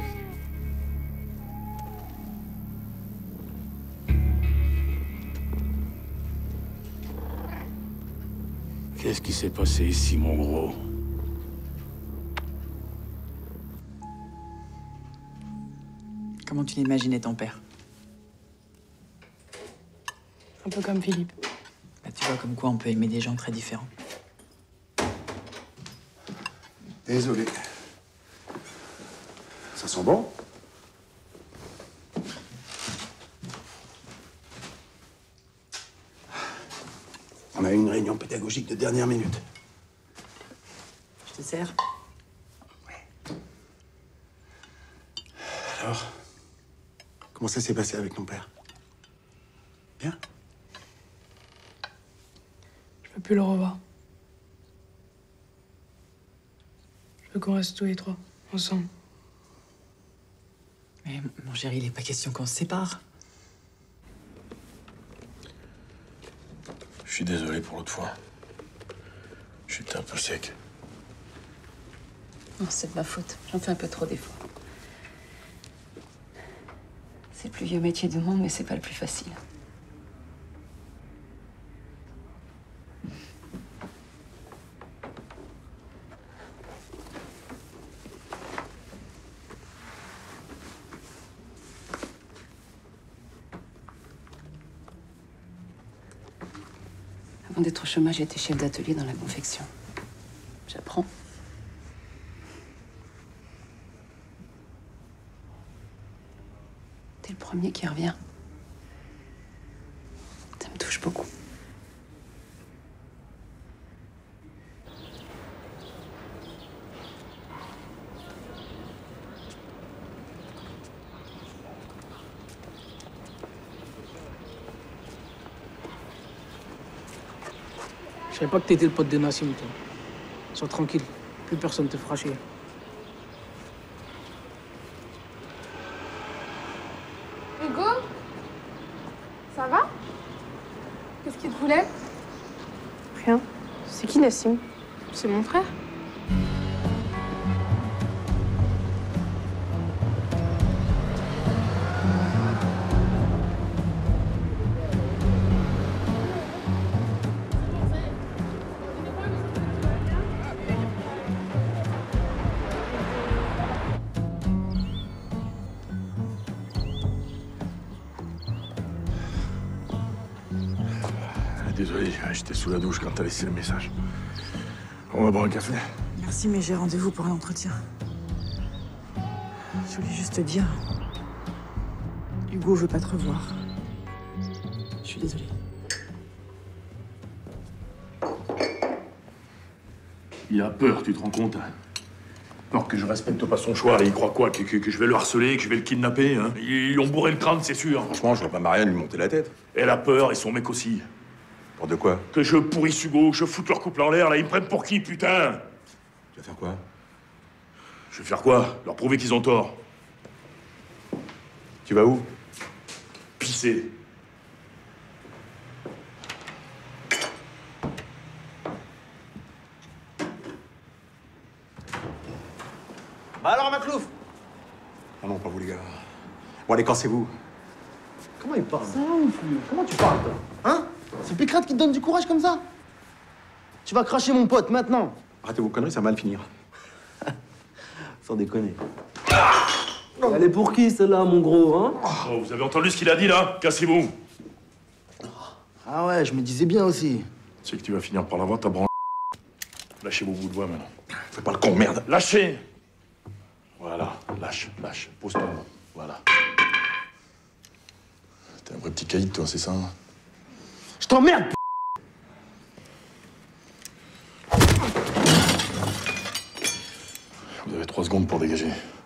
[SPEAKER 1] Qu'est-ce qui s'est passé ici, mon gros?
[SPEAKER 8] Comment tu l'imaginais, ton père?
[SPEAKER 7] Un peu comme Philippe.
[SPEAKER 8] Bah, tu vois comme quoi on peut aimer des gens très différents.
[SPEAKER 4] Désolé. Ça sent bon? On a eu une réunion pédagogique de dernière minute.
[SPEAKER 8] Je te sers?
[SPEAKER 4] Alors, comment ça s'est passé avec ton père? Bien?
[SPEAKER 7] Je peux plus le revoir. Je veux qu'on reste tous les trois, ensemble.
[SPEAKER 8] Mais mon chéri, il n'est pas question qu'on se sépare.
[SPEAKER 2] Je suis désolé pour l'autre fois. J'étais un peu sec.
[SPEAKER 9] Non, c'est de ma faute. J'en fais un peu trop des fois. C'est le plus vieux métier du monde, mais c'est pas le plus facile. Avant d'être au chômage, j'étais chef d'atelier dans la confection. J'apprends. T'es le premier qui revient. Ça me touche beaucoup.
[SPEAKER 11] Je savais pas que t'étais le pote de Nassim, toi. Sois tranquille, plus personne te fera chier.
[SPEAKER 7] Hugo? Ça va? Qu'est-ce qu'il te voulait?
[SPEAKER 9] Rien. C'est qui Nassim?
[SPEAKER 7] C'est mon frère.
[SPEAKER 2] Désolé, j'étais sous la douche quand t'as laissé le message. On va boire un café?
[SPEAKER 14] Merci, mais j'ai rendez-vous pour un entretien. Je voulais juste te dire... Hugo veut pas te revoir. Je suis désolée.
[SPEAKER 2] Il a peur, tu te rends compte? Peur que je respecte pas son choix. Il croit quoi? Que je vais le harceler, que je vais le kidnapper, hein? Ils ont bourré le crâne, c'est sûr.
[SPEAKER 4] Franchement, je vois pas Marianne lui monter la tête.
[SPEAKER 2] Elle a peur et son mec aussi.
[SPEAKER 4] Peur de quoi?
[SPEAKER 2] Que je pourrisse Hugo, que je foute leur couple en l'air, là, ils me prennent pour qui, putain?
[SPEAKER 4] Tu vas faire quoi?
[SPEAKER 2] Je vais faire quoi? Leur prouver qu'ils ont tort.
[SPEAKER 4] Tu vas où?
[SPEAKER 2] Pisser.
[SPEAKER 6] Bah alors, Maclouf?
[SPEAKER 4] Ah non, pas vous, les gars. Bon, allez, cassez-vous.
[SPEAKER 10] Comment il parle? Ça va, mon fou? Comment tu parles, toi? Hein? C'est Pécrate qui te donne du courage comme ça? Tu vas cracher mon pote, maintenant.
[SPEAKER 4] Arrêtez vos conneries, ça va mal finir.
[SPEAKER 6] Sans déconner. Elle est pour qui, celle-là, mon gros, hein?
[SPEAKER 2] Oh, vous avez entendu ce qu'il a dit, là? Cassez-vous.
[SPEAKER 10] Ah ouais, je me disais bien aussi.
[SPEAKER 2] Tu sais que tu vas finir par l'avoir, ta branle. Lâchez vos bouts de voix, maintenant.
[SPEAKER 4] Fais pas le con, merde.
[SPEAKER 2] Lâchez! Voilà, lâche. Pose-toi. Voilà. T'es un vrai petit caïd, toi, c'est ça?
[SPEAKER 10] Je t'emmerde,
[SPEAKER 2] Vous avez 3 secondes pour dégager.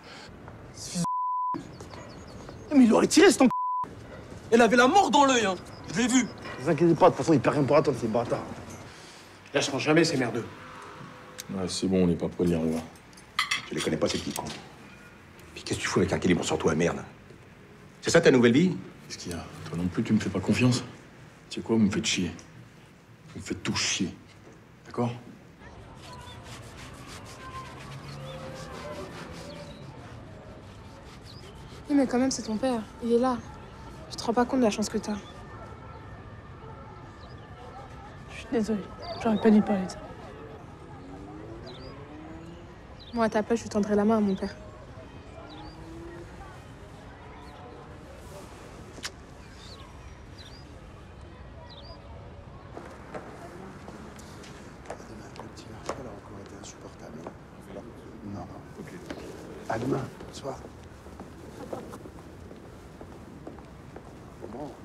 [SPEAKER 10] Mais il aurait tiré, ce ton.
[SPEAKER 11] Elle avait la mort dans l'œil, hein. Je l'ai vu.
[SPEAKER 10] Ne vous inquiétez pas, de toute façon, il perd rien pour attendre, ces bâtards.
[SPEAKER 11] Lâcheront jamais ces merdeux.
[SPEAKER 2] Ouais, c'est bon, on n'est pas prêts d'y arriver.
[SPEAKER 4] Tu les connais pas, ces petits cons. Puis qu'est-ce que tu fous avec un calibre sur toi, merde? C'est ça ta nouvelle vie?
[SPEAKER 2] Qu'est-ce qu'il y a? Toi non plus, tu me fais pas confiance? Tu sais quoi, vous me faites chier. Vous me faites tout chier. D'accord?
[SPEAKER 7] Oui, mais quand même, c'est ton père. Il est là. Tu te rends pas compte de la chance que t'as.
[SPEAKER 9] Je suis désolée. J'aurais pas dû parler de ça.
[SPEAKER 7] Moi, à ta place, je tendrais la main à mon père.
[SPEAKER 13] Non, ok. À demain. Bonsoir. Bon.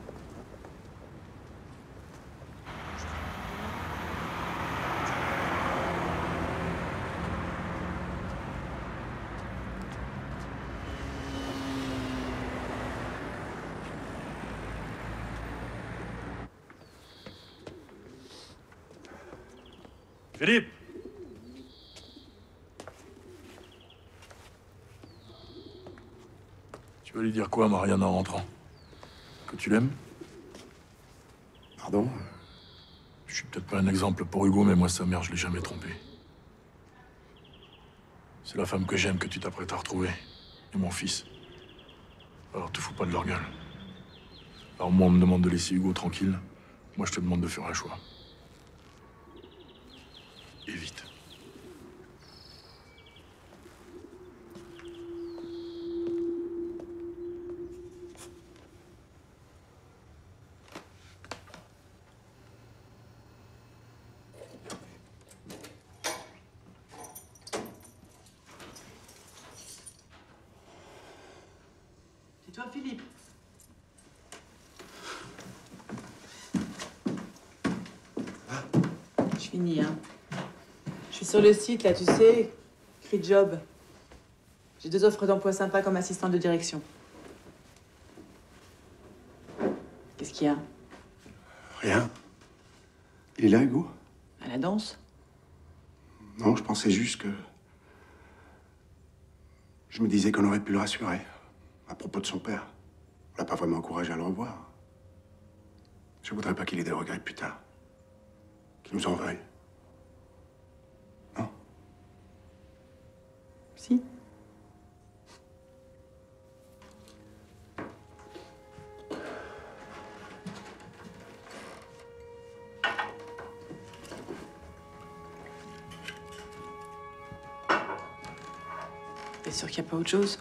[SPEAKER 2] Philippe! Tu vas lui dire quoi, Marianne, en rentrant? Que tu l'aimes?
[SPEAKER 4] Pardon?
[SPEAKER 2] Je suis peut-être pas un exemple pour Hugo, mais moi, sa mère, je l'ai jamais trompée. C'est la femme que j'aime que tu t'apprêtes à retrouver. Et mon fils. Alors, te fous pas de leur gueule. Alors, moi, on me demande de laisser Hugo tranquille. Moi, je te demande de faire un choix. Et vite.
[SPEAKER 8] C'est toi, Philippe? Je finis, hein. Je suis sur le site, là, tu sais, écrit job. J'ai 2 offres d'emploi sympas comme assistante de direction. Qu'est-ce qu'il y a?
[SPEAKER 4] Rien. Il est là, Hugo?
[SPEAKER 8] la danse?
[SPEAKER 12] Non, je pensais juste que... Je me disais qu'on aurait pu le rassurer à propos de son père. On l'a pas vraiment encouragé à le revoir. Je voudrais pas qu'il ait des regrets plus tard. Qu'il nous en veuille. Non?
[SPEAKER 8] Si. T'es sûr qu'il n'y a pas autre chose?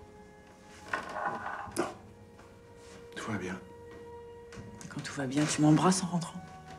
[SPEAKER 12] Non. Tout va bien.
[SPEAKER 8] Quand tout va bien, tu m'embrasses en rentrant.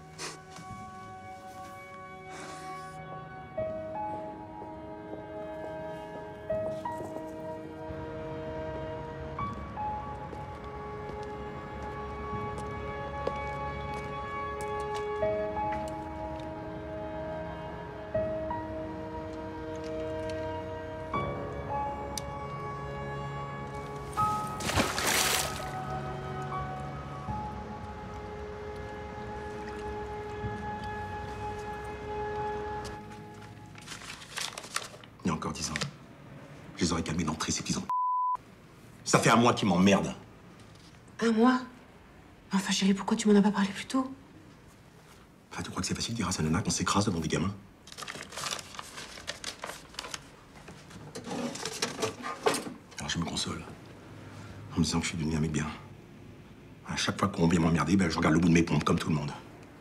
[SPEAKER 4] Il y a encore 10 ans, je les aurais calmés d'entrée, ces petits ans. Ça fait un mois qu'ils m'emmerdent.
[SPEAKER 9] Un mois? Enfin, chérie, pourquoi tu m'en as pas parlé plus tôt?
[SPEAKER 4] Enfin, tu crois que c'est facile de dire à sa nana qu'on s'écrase devant des gamins? Alors je me console, en me disant que je suis devenu un mec bien. À chaque fois qu'on vient m'emmerder, je regarde le bout de mes pompes, comme tout le monde.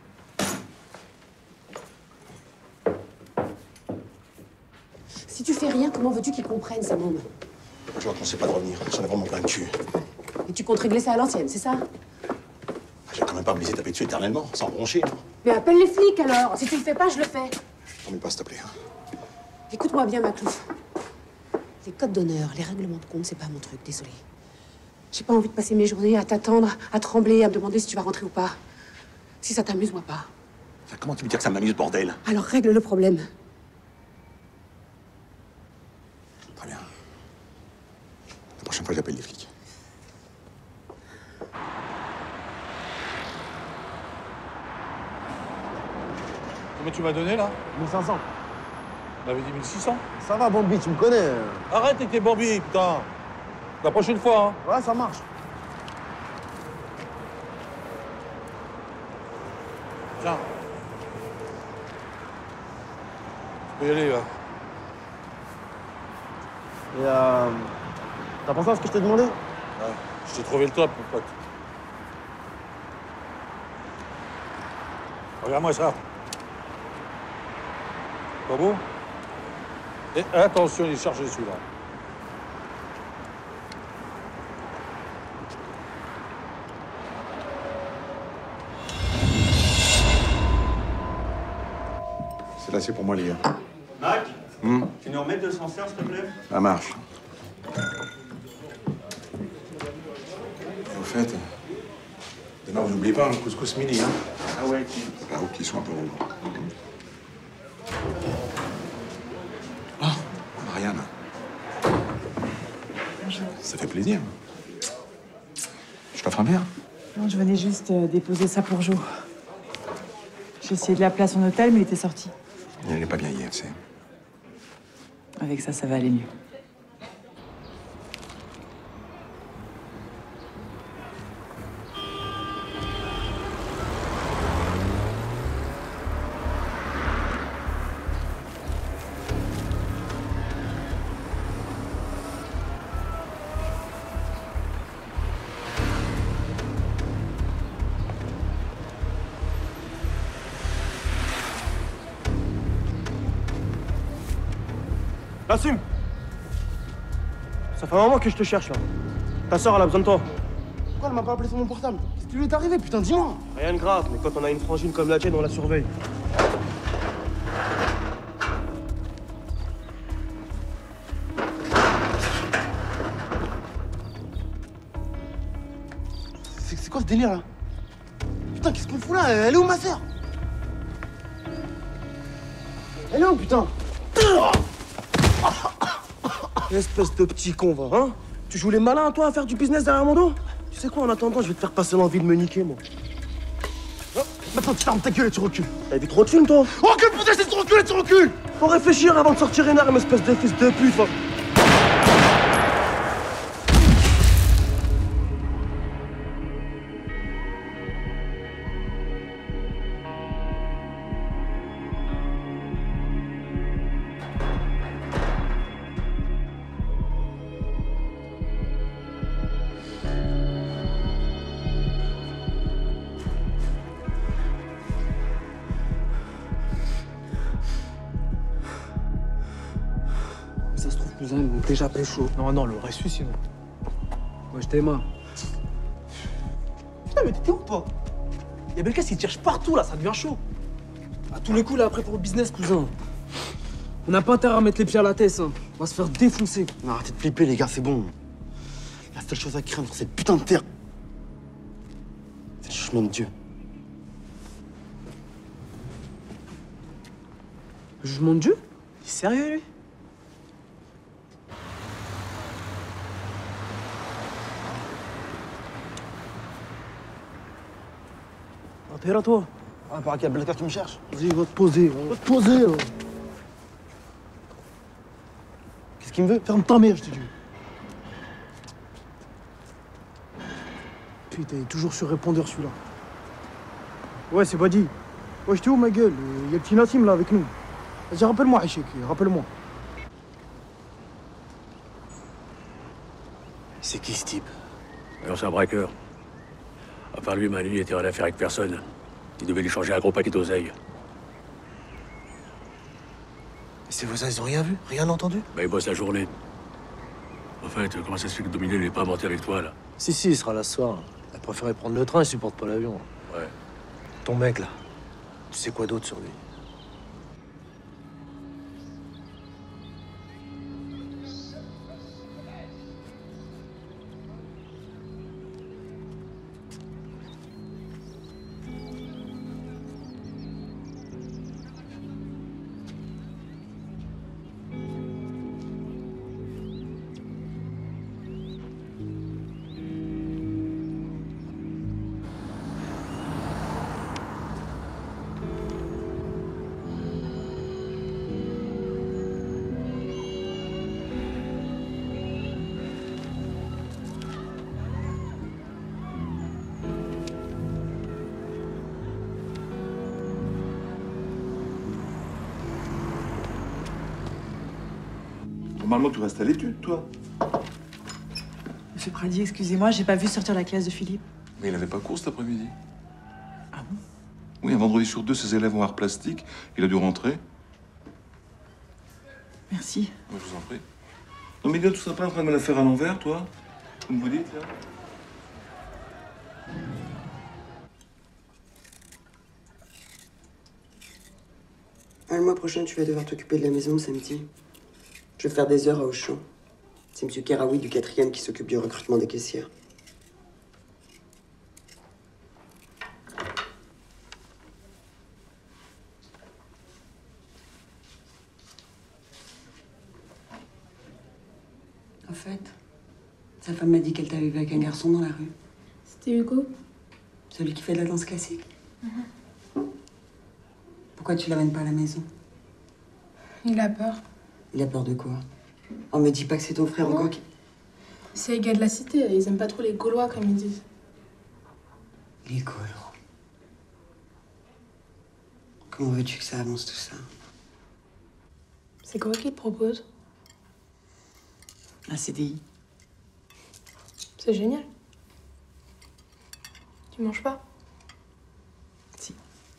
[SPEAKER 9] Si tu fais rien, comment veux-tu qu'ils comprennent, ça, môme?
[SPEAKER 4] Je vois qu'on sait pas de revenir, j'en ai vraiment plein le cul.
[SPEAKER 9] Et tu comptes régler ça à l'ancienne, c'est ça?
[SPEAKER 4] Je vais quand même pas me laisser taper dessus éternellement, sans broncher. Non,
[SPEAKER 9] Mais appelle les flics, alors. Si tu le fais pas, je le fais.
[SPEAKER 4] t'en mets pas, s'il te plaît. Hein.
[SPEAKER 9] Écoute-moi bien, Maclouf. Les codes d'honneur, les règlements de compte, c'est pas mon truc, désolé. J'ai pas envie de passer mes journées à t'attendre, à trembler, à me demander si tu vas rentrer ou pas. Si ça t'amuse, moi pas.
[SPEAKER 4] Enfin, comment tu veux dire que ça m'amuse, bordel?
[SPEAKER 9] Alors règle le problème.
[SPEAKER 4] Très bien. La prochaine fois, j'appelle les flics.
[SPEAKER 20] Combien tu m'as donné, là?
[SPEAKER 10] 1500.
[SPEAKER 20] On avait dit 1600.
[SPEAKER 10] Ça va, Bambi, tu me connais.
[SPEAKER 20] Arrête avec tes Bambi, putain. La prochaine fois, hein.
[SPEAKER 10] Ouais, ça marche.
[SPEAKER 20] Tiens. Tu peux y aller, là.
[SPEAKER 10] Et t'as pensé à ce que je t'ai demandé?
[SPEAKER 20] Ouais, je t'ai trouvé le top, mon pote. Regarde-moi ça. Pas beau? Et attention, il est chargé celui-là.
[SPEAKER 4] C'est là, c'est pour moi, les gars.
[SPEAKER 15] Mac, tu nous remets 200 serres, s'il te plaît?
[SPEAKER 4] Ça marche. Au fait, demain, vous n'oubliez pas le couscous mini, hein?
[SPEAKER 15] Ah ouais,
[SPEAKER 4] Là où qu'ils sont un peu rouges. Oh, Marianne. Ça fait plaisir. Je t'offre un verre.
[SPEAKER 8] Non, je venais juste déposer ça pour Jo. J'ai essayé de la place en hôtel, mais il était sorti.
[SPEAKER 4] Il n'est pas bien hier, c'est.
[SPEAKER 8] Avec ça, ça va aller mieux.
[SPEAKER 15] Assume! Ça fait un moment que je te cherche, là. Ta sœur, elle a besoin de toi.
[SPEAKER 10] Pourquoi elle m'a pas appelé sur mon portable? Qu'est-ce qui lui est arrivé, putain, dis-moi!
[SPEAKER 15] Rien de grave, mais quand on a une frangine comme la tienne, on la surveille.
[SPEAKER 10] C'est quoi ce délire, là? Putain, qu'est-ce qu'on fout là? Elle est où, ma sœur? Elle est où, putain?
[SPEAKER 15] Espèce de petit con, va, hein? Tu joues les malins, toi, à faire du business derrière mon dos? Tu sais quoi, en attendant, je vais te faire passer l'envie de me niquer, moi.
[SPEAKER 10] Maintenant, tu fermes ta gueule et tu recules.
[SPEAKER 15] T'as vu trop de films, toi?
[SPEAKER 10] Recule, putain, c'est tu recules et tu recules.
[SPEAKER 15] Faut réfléchir avant de sortir énorme, espèce de fils de pute, va.
[SPEAKER 11] Ça se trouve, cousin, ils m'ont déjà pécho.
[SPEAKER 10] Non, non, le reste sinon.
[SPEAKER 11] Moi, je t'aime.
[SPEAKER 10] Putain, mais t'es où, toi? Y'a Belkacem qui te cherche partout, là, ça devient chaud.
[SPEAKER 11] À tous les coups, là, après pour le business, cousin. On n'a pas intérêt à mettre les pieds à la tête, hein. On va se faire défoncer.
[SPEAKER 10] Non, arrêtez de flipper, les gars, c'est bon. La seule chose à craindre sur cette putain de terre, c'est le jugement de Dieu.
[SPEAKER 11] Le jugement de Dieu?
[SPEAKER 10] Il est sérieux, lui?
[SPEAKER 11] T'es là, toi?
[SPEAKER 10] Ah, par qu'il y a Belkacem qui me cherche.
[SPEAKER 11] Vas-y, va te poser.
[SPEAKER 10] Va te poser, là. Qu'est-ce qu'il me veut? Ferme ta mère, je te dis.
[SPEAKER 11] Putain, il est toujours sur répondeur, celui-là. Ouais, c'est Badi. Ouais, j'étais où, ma gueule? Il y a le petit Nassim, là, avec nous. Vas-y, rappelle-moi, Hachek, rappelle-moi.
[SPEAKER 10] C'est qui, ce type?
[SPEAKER 1] Alors, c'est un braqueur. À part lui, Manu était en affaire avec personne. Il devait lui changer un gros paquet d'oseille.
[SPEAKER 10] Ces voisins, ils ont rien vu? Rien entendu?
[SPEAKER 1] Bah, il bosse la journée. En fait, comment ça se fait que Dominé n'est pas monté avec toi, là?
[SPEAKER 10] Si, il sera là ce soir. Il a préféré prendre le train, il supporte pas l'avion.
[SPEAKER 1] Ouais.
[SPEAKER 10] Ton mec, là, tu sais quoi d'autre sur lui?
[SPEAKER 12] Normalement, tu restes à l'étude, toi.
[SPEAKER 8] Monsieur Pradi, excusez-moi, j'ai pas vu sortir la classe de Philippe.
[SPEAKER 12] Mais il avait pas cours cet après-midi. Ah bon? Oui, un vendredi sur deux, ses élèves ont art plastique. Il a dû rentrer.
[SPEAKER 8] Merci.
[SPEAKER 12] Moi, je vous en prie. Non, mais gars, tu seras pas en train de me la faire à l'envers, toi? Comme vous dites, là?
[SPEAKER 16] Le mois prochain, tu vas devoir t'occuper de la maison le samedi. Je vais faire des heures à Auchan. C'est M. Keraoui du 4e qui s'occupe du recrutement des caissières. En fait, sa femme m'a dit qu'elle t'avait vu avec un garçon dans la rue.
[SPEAKER 7] C'était Hugo.
[SPEAKER 16] Celui qui fait de la danse classique. Pourquoi tu l'amènes pas à la maison?
[SPEAKER 7] Il a peur.
[SPEAKER 16] Il a peur de quoi? On me dit pas que c'est ton frère encore qui...
[SPEAKER 7] C'est les gars de la cité, ils aiment pas trop les Gaulois, comme ils disent.
[SPEAKER 16] Les Gaulois. Comment veux-tu que ça avance tout ça?
[SPEAKER 7] C'est quoi qui te propose?
[SPEAKER 16] Un CDI.
[SPEAKER 7] C'est génial. Tu manges pas?
[SPEAKER 16] Si.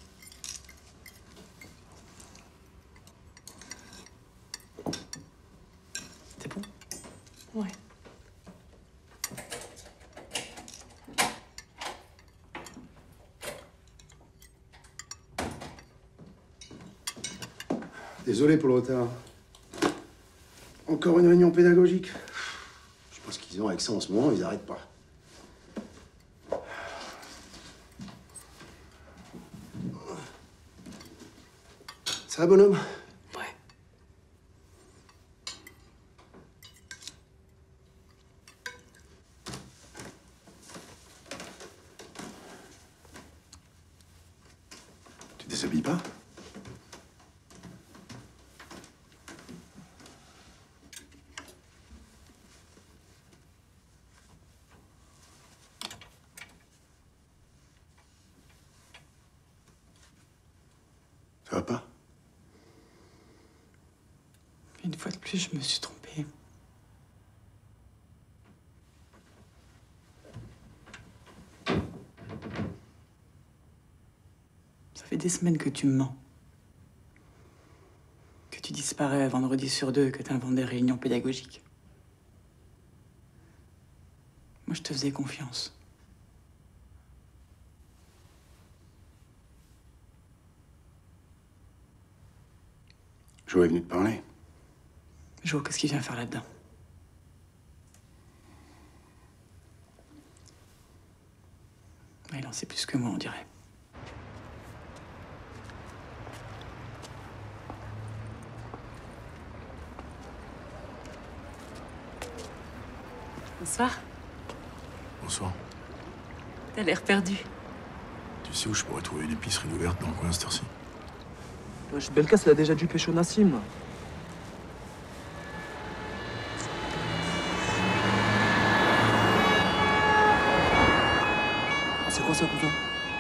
[SPEAKER 10] C'est bon?
[SPEAKER 7] Ouais.
[SPEAKER 12] Désolé pour le retard. Encore une réunion pédagogique. Je sais pas ce qu'ils ont avec ça en ce moment, ils arrêtent pas. Ça va, bonhomme?
[SPEAKER 7] Ouais.
[SPEAKER 12] Tu déshabilles pas? Ça va pas?
[SPEAKER 8] Une fois de plus, je me suis trompée. Ça fait des semaines que tu me mens. Que tu disparais vendredi sur 2, que tu inventes des réunions pédagogiques. Moi, je te faisais confiance.
[SPEAKER 12] Jo est venu te parler.
[SPEAKER 8] Jo, qu'est-ce qu'il vient faire là-dedans? Il en sait plus que moi, on dirait.
[SPEAKER 14] Bonsoir.
[SPEAKER 2] Bonsoir.
[SPEAKER 14] T'as l'air perdu.
[SPEAKER 2] Tu sais où je pourrais trouver une épicerie ouverte dans le coin à cette heure-ci?
[SPEAKER 11] Wesh, Belkas, il a déjà dû pécho Nassim, là. C'est quoi ça, cousin?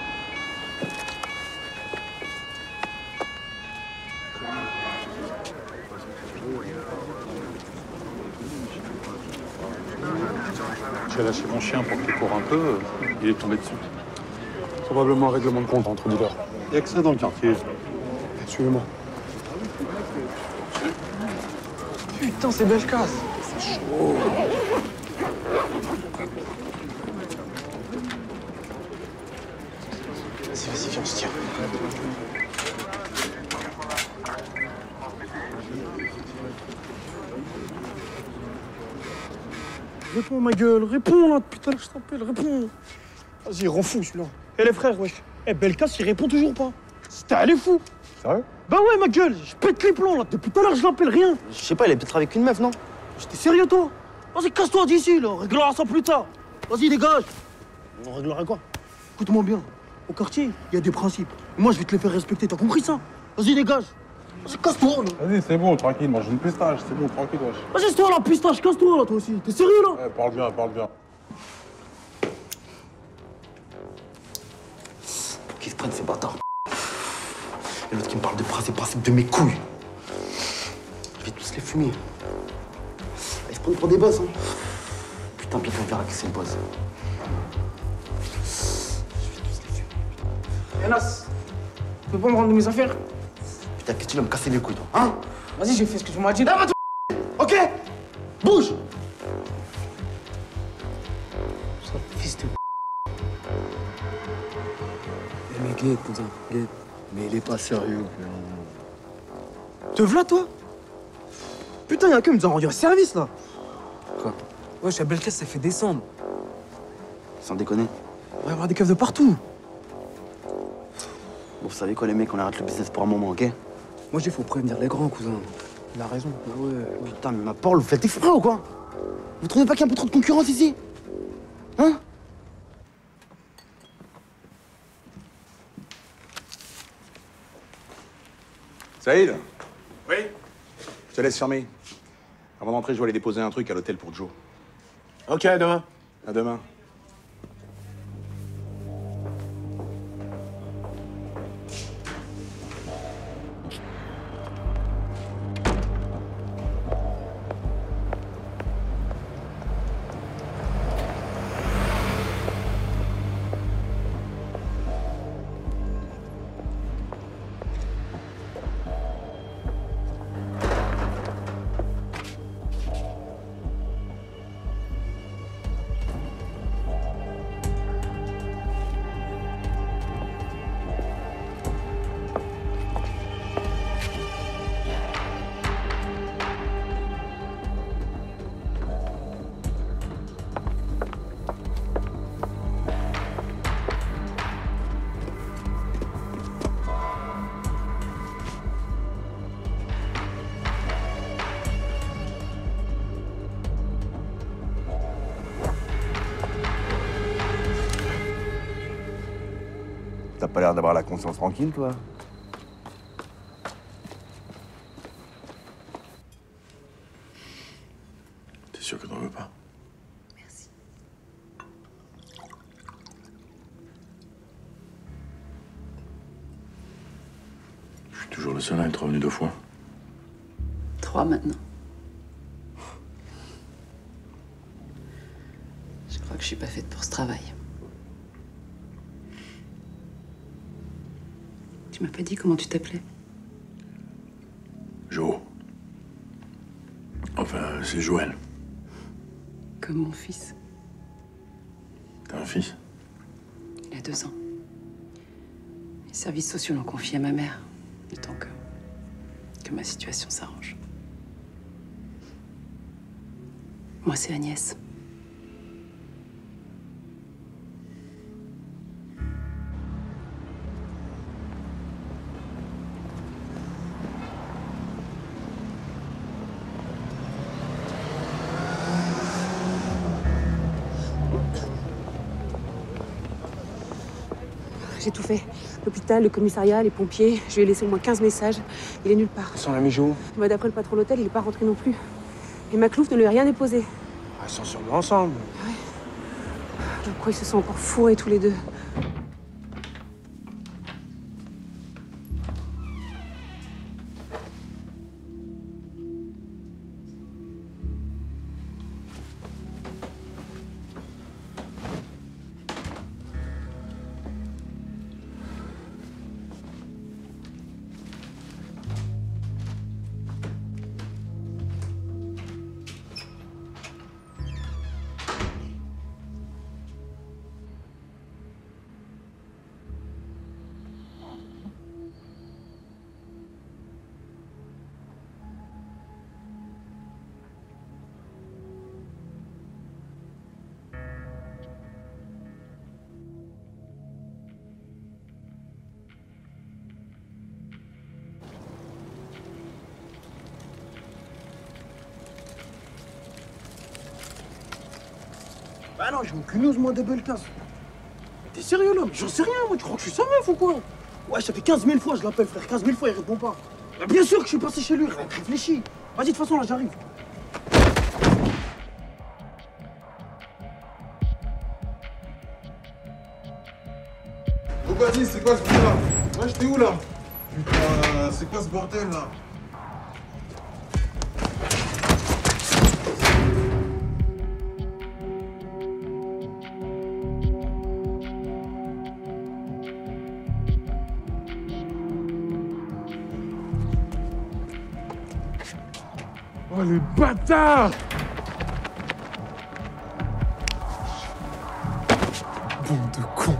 [SPEAKER 20] J'ai lâché mon chien pour qu'il court un peu, il est tombé dessus. Probablement un règlement de compte entre dealers. Il n'y a que ça dans le quartier. Suivez-moi.
[SPEAKER 11] Putain, c'est Belkas. C'est chaud.
[SPEAKER 10] Vas-y, viens, on se tire.
[SPEAKER 11] Réponds, ma gueule, réponds là, putain, je t'appelle, réponds. Vas-y, rends fou celui-là. Eh les frères, wesh. Eh, Belkas, il répond toujours pas. C'était allé fou.
[SPEAKER 20] Sérieux?
[SPEAKER 11] Bah ouais, ma gueule, je pète les plombs là. Depuis tout à l'heure, je l'appelle rien.
[SPEAKER 10] Je sais pas, il est peut-être avec une meuf, non?
[SPEAKER 11] J'étais sérieux, toi? Vas-y, casse-toi d'ici, là. On réglera ça plus tard. Vas-y, dégage. On réglera quoi? Écoute-moi bien. Au quartier, il y a des principes. Et moi, je vais te les faire respecter. T'as compris ça? Vas-y, dégage. Vas-y, casse-toi, là.
[SPEAKER 20] Vas-y, c'est bon, tranquille, mange une pistache, c'est bon, tranquille, wesh.
[SPEAKER 11] Vas-y, c'est toi, la pistache, casse-toi, là, toi aussi. T'es sérieux, là?
[SPEAKER 20] Ouais, parle bien, parle bien.
[SPEAKER 10] Pour qu'ils se prennent ces bâtards. Et l'autre qui me parle de principe de mes couilles. Je vais tous les fumer. Ils se prennent pour des boss, hein. Putain, bientôt on verra qui c'est le boss.
[SPEAKER 11] Yanas, tu peux pas me rendre mes affaires?
[SPEAKER 10] Putain, qu'est-ce que tu vas me casser les couilles, toi, hein?
[SPEAKER 11] Vas-y, j'ai fait ce que tu m'as dit.
[SPEAKER 10] Lève-toi, ok? Bouge! Sale fils de...
[SPEAKER 21] Eh mais guette, cousin, guette. Mais il est pas sérieux.
[SPEAKER 11] Te v'là, toi? Putain, y'a qu'un qui nous a rendu un service, là.
[SPEAKER 21] Quoi? Wesh, la Belkas s'est fait descendre.
[SPEAKER 10] Sans déconner.
[SPEAKER 11] On va y avoir des keufs de partout.
[SPEAKER 10] Bon, vous savez quoi, les mecs, on arrête le business pour un moment, ok?
[SPEAKER 21] Moi, il faut prévenir les grands, cousin.
[SPEAKER 11] Il a raison.
[SPEAKER 21] Ah ouais.
[SPEAKER 10] Putain, mais ma parole, vous faites exprès ou quoi? Vous trouvez pas qu'il y a un peu trop de concurrence ici? Hein?
[SPEAKER 12] Saïd? Oui? Je te laisse fermer. Avant d'entrer, je dois aller déposer un truc à l'hôtel pour Joe.
[SPEAKER 4] Ok, à demain.
[SPEAKER 12] À demain.
[SPEAKER 3] T'as pas l'air d'avoir la conscience tranquille, toi.
[SPEAKER 2] T'es sûr que t'en veux pas?
[SPEAKER 9] Merci.
[SPEAKER 2] Je suis toujours le seul à être revenu 2 fois.
[SPEAKER 9] 3 maintenant. Je crois que je suis pas faite pour ce travail. Tu m'as pas dit comment tu t'appelais?
[SPEAKER 2] Jo. Enfin, c'est Joël.
[SPEAKER 9] Comme mon fils.
[SPEAKER 2] T'as un fils?
[SPEAKER 9] Il a 2 ans. Les services sociaux l'ont confié à ma mère. Du temps que ma situation s'arrange. Moi, c'est Agnès. J'ai tout fait. L'hôpital, le commissariat, les pompiers. Je lui ai laissé au moins 15 messages. Il est nulle part.
[SPEAKER 15] Sans la Mijo.
[SPEAKER 9] Bah, d'après le patron de l'hôtel, il est pas rentré non plus. Et Maclouf ne lui a rien déposé.
[SPEAKER 15] Ah, ils sont sûrement ensemble.
[SPEAKER 9] De quoi ils se sont encore fourrés tous les deux.
[SPEAKER 11] Bah non, j'ai aucune ose, moi, des belles tasses. T'es sérieux, là? Mais j'en sais rien, moi. Tu crois que je suis sa meuf ou quoi? Ouais, ça fait 15 000 fois, je l'appelle, frère. 15 000 fois, il répond pas. Bah, bien sûr que je suis passé chez lui, réfléchis. Vas-y, de toute façon, là, j'arrive.
[SPEAKER 5] Oh, vas-y, c'est quoi ce bruit là? Ouais, j'étais où là? Putain, c'est quoi ce bordel là?
[SPEAKER 11] Oh, les bâtards! Bande de cons.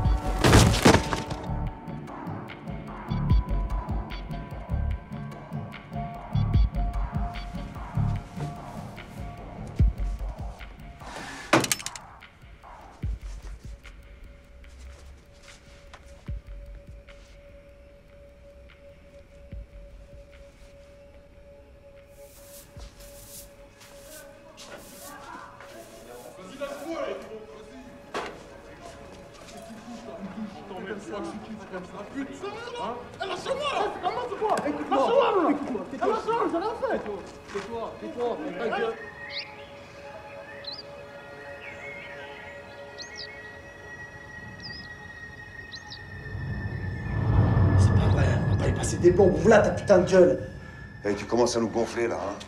[SPEAKER 10] C'est pas vrai, on va pas y passer des plombs. Ouvre là ta putain de gueule.
[SPEAKER 3] Hey, tu commences à nous gonfler, là, hein.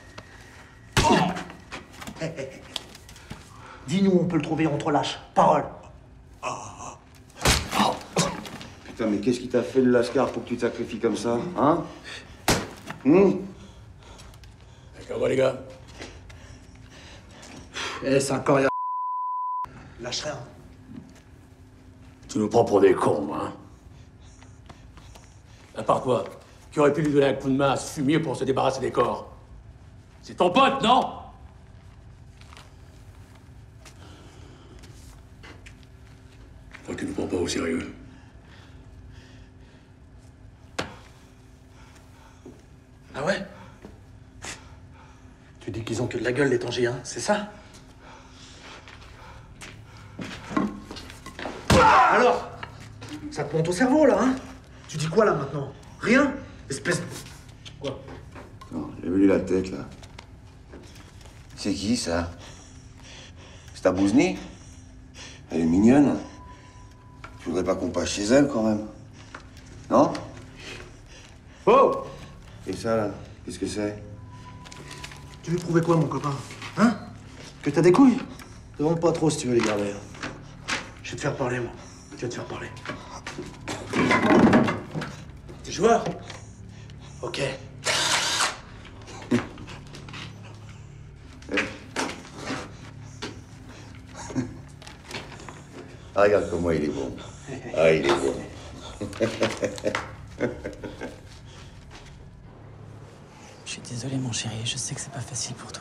[SPEAKER 10] Dis-nous, on peut le trouver, on te relâche. Parole.
[SPEAKER 3] Putain, mais qu'est-ce qui t'a fait le lascar pour que tu te sacrifies comme ça, hein?
[SPEAKER 1] D'accord, les gars.
[SPEAKER 10] Eh, c'est encore rien. Lâche rien.
[SPEAKER 1] Tu nous prends pour des cons, hein? À part toi, qui aurait pu lui donner un coup de main à ce fumier pour se débarrasser des corps? C'est ton pote, non? Je crois que tu nous prends pas au sérieux.
[SPEAKER 10] Ah ouais? Tu dis qu'ils ont que de la gueule, les Tangiers, hein? C'est ça? Alors?
[SPEAKER 11] Ça te monte au cerveau, là, hein? Tu dis quoi, là, maintenant? Rien? Espèce de... Quoi?
[SPEAKER 3] Non, j'ai vu la tête, là. C'est qui, ça? C'est ta Bouzni? Elle est mignonne. Tu voudrais pas qu'on passe chez elle, quand même? Non?
[SPEAKER 11] Oh!
[SPEAKER 3] Et ça, là, qu'est-ce que c'est?
[SPEAKER 11] Tu veux prouver quoi, mon copain? Hein? Que t'as des couilles? Demande pas trop si tu veux les garder. Je vais te faire parler, moi. Je vais te faire parler. T'es joueur? Ok.
[SPEAKER 3] Ah, regarde comment il est bon. Ah, il est bon.
[SPEAKER 8] Je suis désolée, mon chéri. Je sais que c'est pas facile pour toi.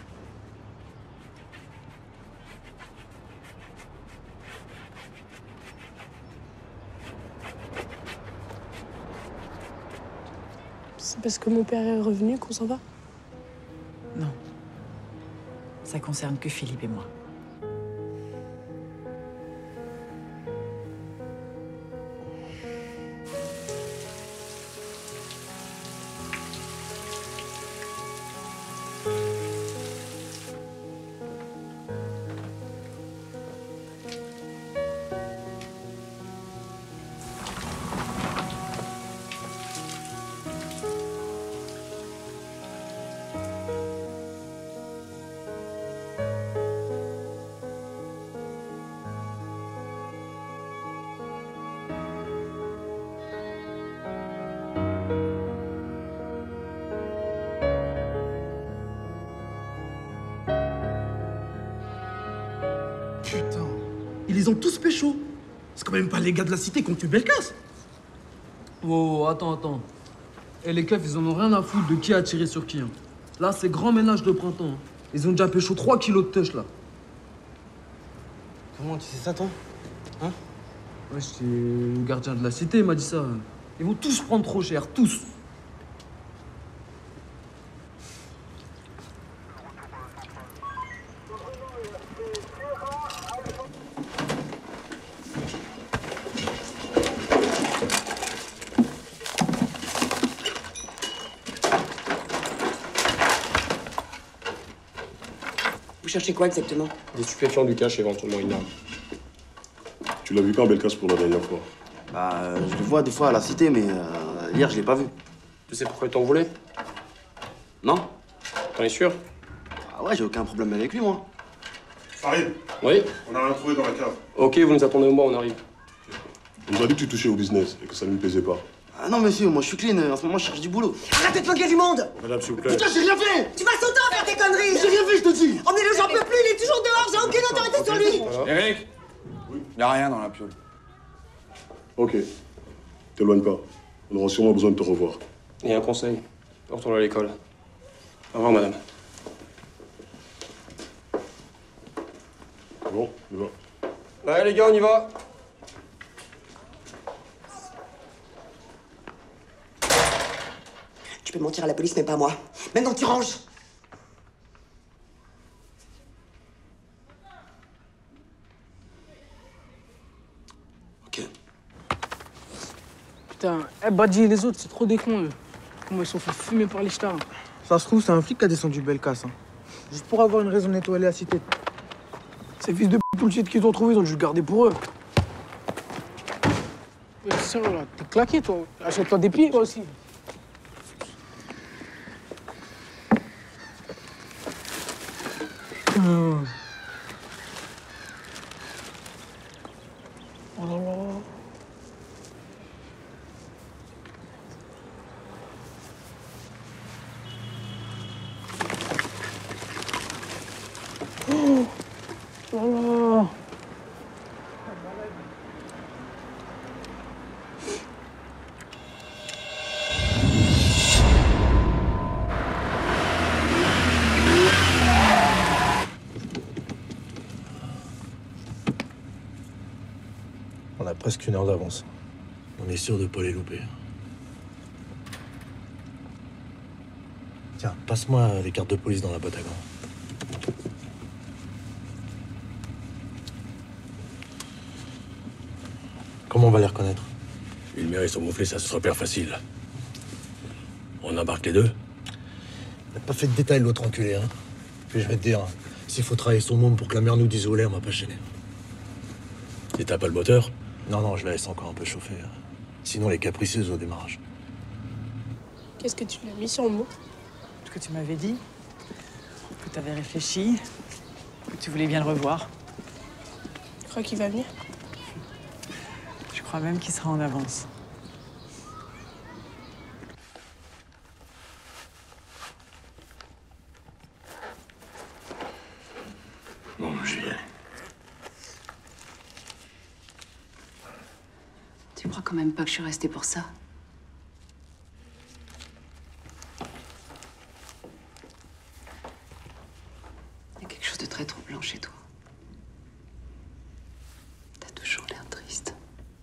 [SPEAKER 7] C'est parce que mon père est revenu qu'on s'en va?
[SPEAKER 8] Non. Ça concerne que Philippe et moi.
[SPEAKER 11] Putain, ils les ont tous pécho. C'est quand même pas les gars de la cité qui ont tué Belkas.
[SPEAKER 21] Oh, attends. Et les keufs, ils en ont rien à foutre de qui a tiré sur qui. Hein. Là, c'est grand ménage de printemps. Hein. Ils ont déjà pécho 3 kilos de teuch, là.
[SPEAKER 11] Comment tu sais ça, toi? Hein?
[SPEAKER 21] Ouais, c'est le gardien de la cité, il m'a dit ça. Ils vont tous prendre trop cher, tous.
[SPEAKER 16] Vous cherchez quoi exactement?
[SPEAKER 15] Des stupéfiants, du cash, éventuellement une arme.
[SPEAKER 2] Tu l'as vu quand, Belkas, pour la dernière fois?
[SPEAKER 6] Bah, je le vois des fois à la cité, mais hier, je l'ai pas vu.
[SPEAKER 15] Tu sais pourquoi ils t'en voulaient?
[SPEAKER 6] Non?
[SPEAKER 15] T'en es sûr?
[SPEAKER 6] Ah ouais, j'ai aucun problème avec lui, moi.
[SPEAKER 2] Farid.
[SPEAKER 15] Oui?
[SPEAKER 2] On a rien trouvé dans la cave.
[SPEAKER 15] Ok, vous nous attendez au moins, on arrive.
[SPEAKER 2] On nous a dit que tu touchais au business et que ça ne lui plaisait pas.
[SPEAKER 6] Ah non, monsieur, moi je suis clean, en ce moment je cherche du boulot.
[SPEAKER 16] Arrêtez de moquer du monde!
[SPEAKER 2] Madame, s'il vous plaît.
[SPEAKER 6] Putain, j'ai rien fait!
[SPEAKER 16] Tu vas sauter à faire tes conneries!
[SPEAKER 6] J'ai rien fait, je te dis!
[SPEAKER 16] Emmenez-le, j'en peux plus, il est toujours dehors, j'ai aucune autorité sur lui!
[SPEAKER 18] Eric. Y a rien dans la piole.
[SPEAKER 2] Ok. T'éloigne pas. On aura sûrement besoin de te revoir.
[SPEAKER 15] Et un conseil, retourne à l'école. Au revoir, madame.
[SPEAKER 2] Bon, on y va.
[SPEAKER 15] Allez, les gars, on y va.
[SPEAKER 16] Tu peux mentir à la police, mais pas moi. Maintenant, tu ranges!
[SPEAKER 6] Ok.
[SPEAKER 21] Putain, Badji et les autres, c'est trop des cons, eux. Comment ils sont fait fumer par les stars.
[SPEAKER 11] Ça se trouve, c'est un flic qui a descendu Belkas. Hein. Juste pour avoir une raison de nettoyer la cité. Ces fils de bullshit qu'ils ont trouvé, ils ont dû le garder pour eux.
[SPEAKER 7] Mais sérieux, là, t'es claqué, toi. Achète-toi des pieds, toi aussi. Oh là là. Oh là là.
[SPEAKER 11] On a presque 1 heure d'avance. On est sûr de pas les louper. Tiens, passe-moi les cartes de police dans la boîte à gants. Comment on va les reconnaître?
[SPEAKER 1] Une mère et son gonflé, ça se repère facile. On embarque les deux?
[SPEAKER 11] Il n'a pas fait de détail, l'autre enculé, hein. Puis je vais te dire, s'il faut travailler son môme pour que la mère nous dise où elle est, on va pas gêner.
[SPEAKER 1] Et t'as pas le moteur?
[SPEAKER 11] Non, je la laisse encore un peu chauffer. Sinon, elle est capricieuse au démarrage.
[SPEAKER 7] Qu'est-ce que tu lui as mis sur le mot?
[SPEAKER 8] Ce que tu m'avais dit, que tu avais réfléchi, que tu voulais bien le revoir.
[SPEAKER 7] Tu crois qu'il va venir?
[SPEAKER 8] Je crois même qu'il sera en avance.
[SPEAKER 2] Bon, j'y vais.
[SPEAKER 9] Tu crois quand même pas que je suis restée pour ça? Il y a quelque chose de très troublant chez toi. T'as toujours l'air triste.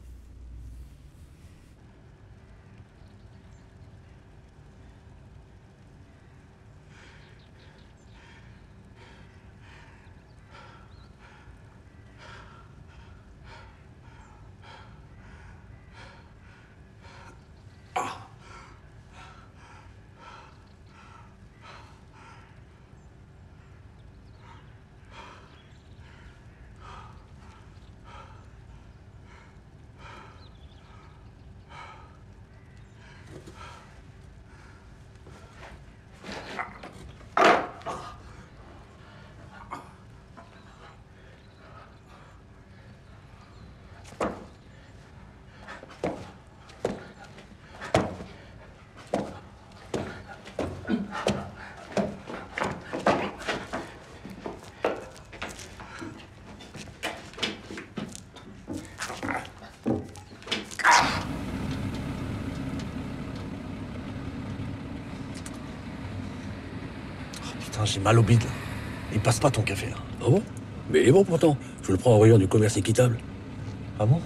[SPEAKER 11] Putain, j'ai mal au bide. Il passe pas ton café, là.
[SPEAKER 1] Ah bon? Mais il est bon pourtant. Je le prends au rayon du commerce équitable.
[SPEAKER 11] Ah bon?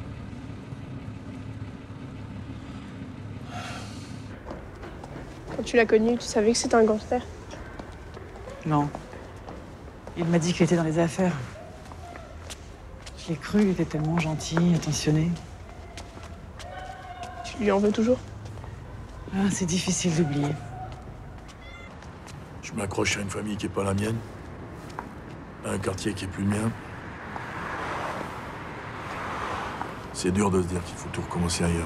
[SPEAKER 7] Quand tu l'as connu, tu savais que c'était un gangster?
[SPEAKER 8] Non. Il m'a dit qu'il était dans les affaires. Je l'ai cru, il était tellement gentil, attentionné.
[SPEAKER 7] Tu lui en veux toujours?
[SPEAKER 8] Ah, c'est difficile d'oublier.
[SPEAKER 2] Je m'accroche à une famille qui est pas la mienne, à un quartier qui est plus le mien. C'est dur de se dire qu'il faut tout recommencer ailleurs.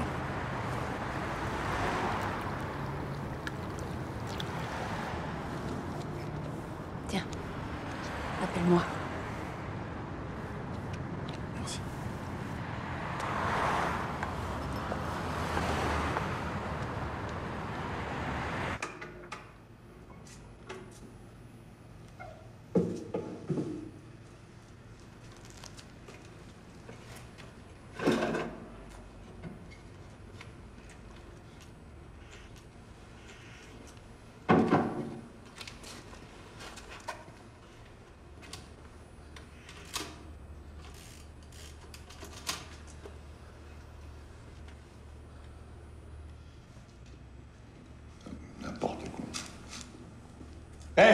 [SPEAKER 9] Tiens, appelle-moi.
[SPEAKER 2] Merci.
[SPEAKER 10] Hé!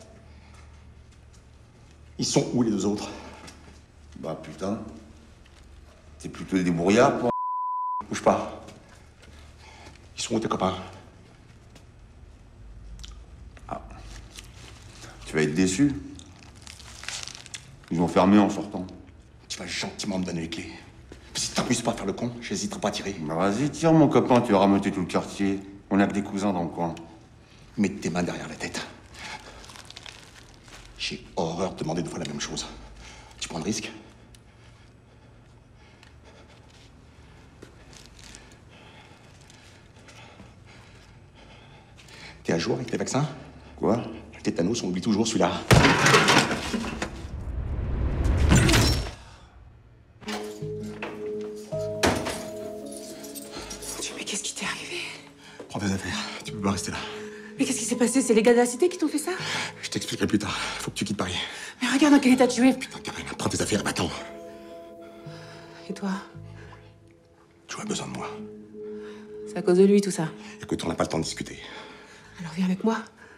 [SPEAKER 10] Ils sont où les deux autres?
[SPEAKER 3] Bah putain. T'es plutôt des débrouillards pour...
[SPEAKER 10] Bouge pas. Ils sont où tes copains?
[SPEAKER 3] Tu vas être déçu. Ils vont fermer en sortant.
[SPEAKER 10] Tu vas gentiment me donner les clés. Si t'amuses pas à faire le con, j'hésiterai pas à tirer.
[SPEAKER 3] Bah vas-y, tire mon copain, tu vas rameuter tout le quartier. On a que des cousins dans le coin.
[SPEAKER 10] Mets tes mains derrière la tête. J'ai horreur de demander deux fois la même chose. Tu prends le risque? T'es à jour avec tes vaccins?
[SPEAKER 3] Quoi?
[SPEAKER 10] Le tétanos, on oublie toujours celui-là.
[SPEAKER 9] Mais qu'est-ce qui t'est arrivé?
[SPEAKER 10] Prends tes affaires, tu peux pas rester là.
[SPEAKER 9] Mais qu'est-ce qui s'est passé? C'est les gars de la cité qui t'ont fait ça?
[SPEAKER 10] Je t'expliquerai plus tard. Faut que tu quittes Paris.
[SPEAKER 9] Mais regarde dans quel état tu es.
[SPEAKER 10] Putain, Karen, prends tes affaires et va-t'en.
[SPEAKER 9] Et toi?
[SPEAKER 10] Tu as besoin de moi.
[SPEAKER 9] C'est à cause de lui tout ça.
[SPEAKER 10] Écoute, on n'a pas le temps de discuter.
[SPEAKER 9] Alors viens avec moi.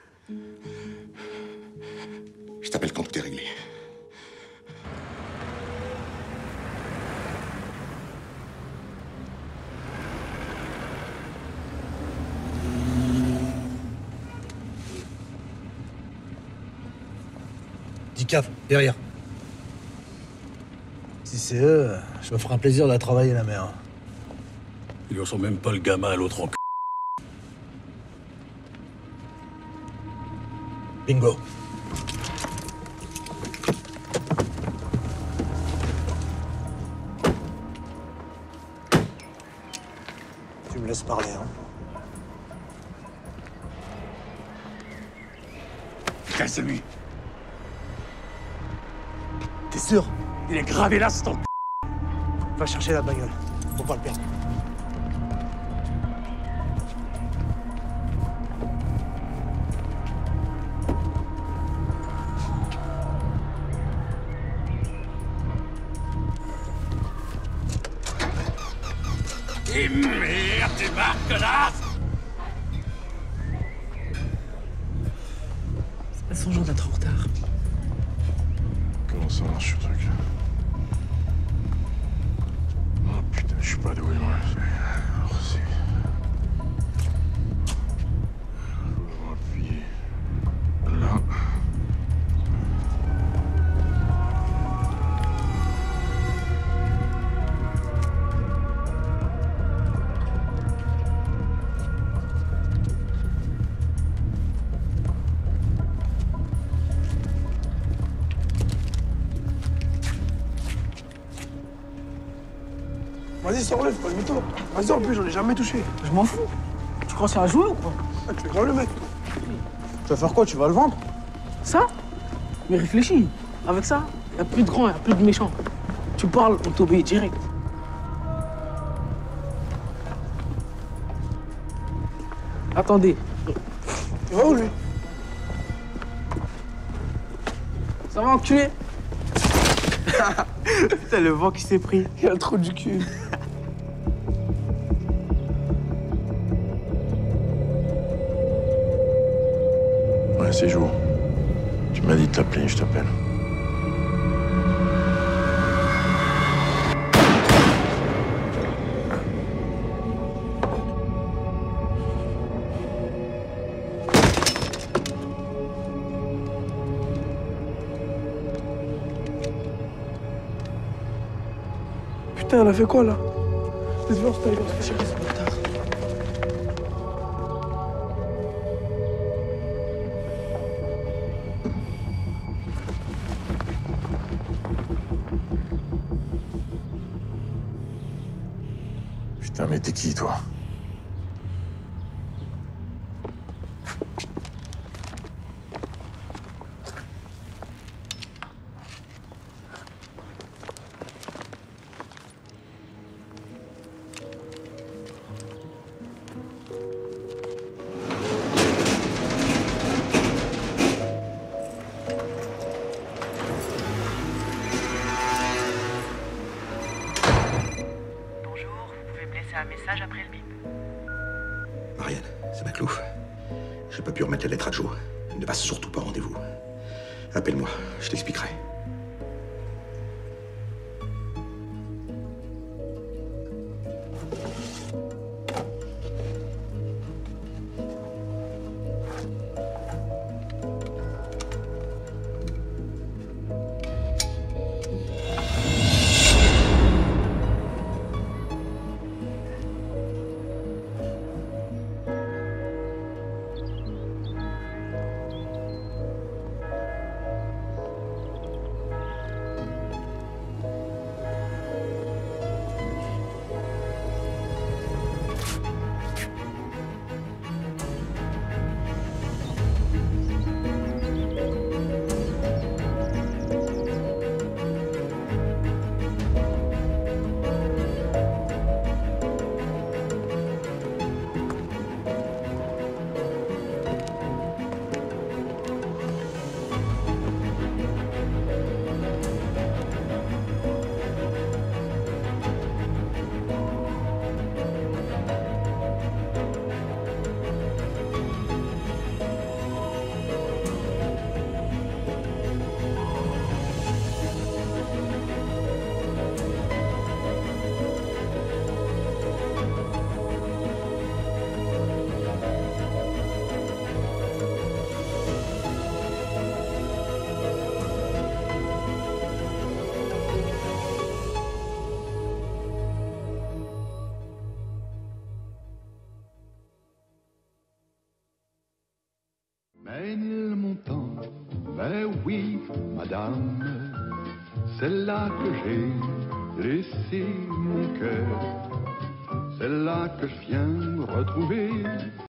[SPEAKER 10] Je t'appelle quand tout est réglé.
[SPEAKER 11] 10 caves, derrière. Si c'est eux, je me ferai un plaisir de la travailler, la mère.
[SPEAKER 1] Ils ne sont même pas le gamin à l'autre en c***.
[SPEAKER 11] Bingo. Tu me laisses parler, hein.
[SPEAKER 1] Putain, c'est lui.
[SPEAKER 11] T'es sûr?
[SPEAKER 1] Il est gravé là, c'est ton c***.
[SPEAKER 11] Va chercher la bagnole. Faut pas le perdre.
[SPEAKER 1] Et merde, démarre, connasse!
[SPEAKER 8] C'est pas son genre d'être en retard.
[SPEAKER 2] Comment ça marche ce truc? Oh putain, je suis pas doué, moi. Alors, c'est... Faut appuyer là.
[SPEAKER 11] Vas-y, sors-le, fais pas le mytho. Vas-y, en plus, j'en ai jamais touché.
[SPEAKER 8] Je m'en fous. Tu crois que c'est un jouet ou quoi?
[SPEAKER 11] Ah, tu es grave le mec, toi. Tu vas faire quoi? Tu vas le vendre?
[SPEAKER 8] Ça? Mais réfléchis. Avec ça, y a plus de grands, y a plus de méchants. Tu parles, on t'obéit direct. Attendez.
[SPEAKER 11] Tu vas où, lui?
[SPEAKER 8] Ça va, enculé? Putain, le vent qui s'est pris. Il a le trou du cul.
[SPEAKER 2] Ouais, c'est jour. Tu m'as dit de t'appeler, je t'appelle.
[SPEAKER 11] Putain, elle a fait quoi, là? Laisse voir, c'est pas tard.
[SPEAKER 2] Putain, mais t'es qui, toi?
[SPEAKER 17] Un message après le bip.
[SPEAKER 4] Marianne, c'est Maclouf. J'ai pas pu remettre la lettre à Joe. Ne passe surtout pas rendez-vous. Appelle-moi, je t'expliquerai.
[SPEAKER 19] Eh oui, madame, c'est là que j'ai laissé mon cœur. C'est là que je viens retrouver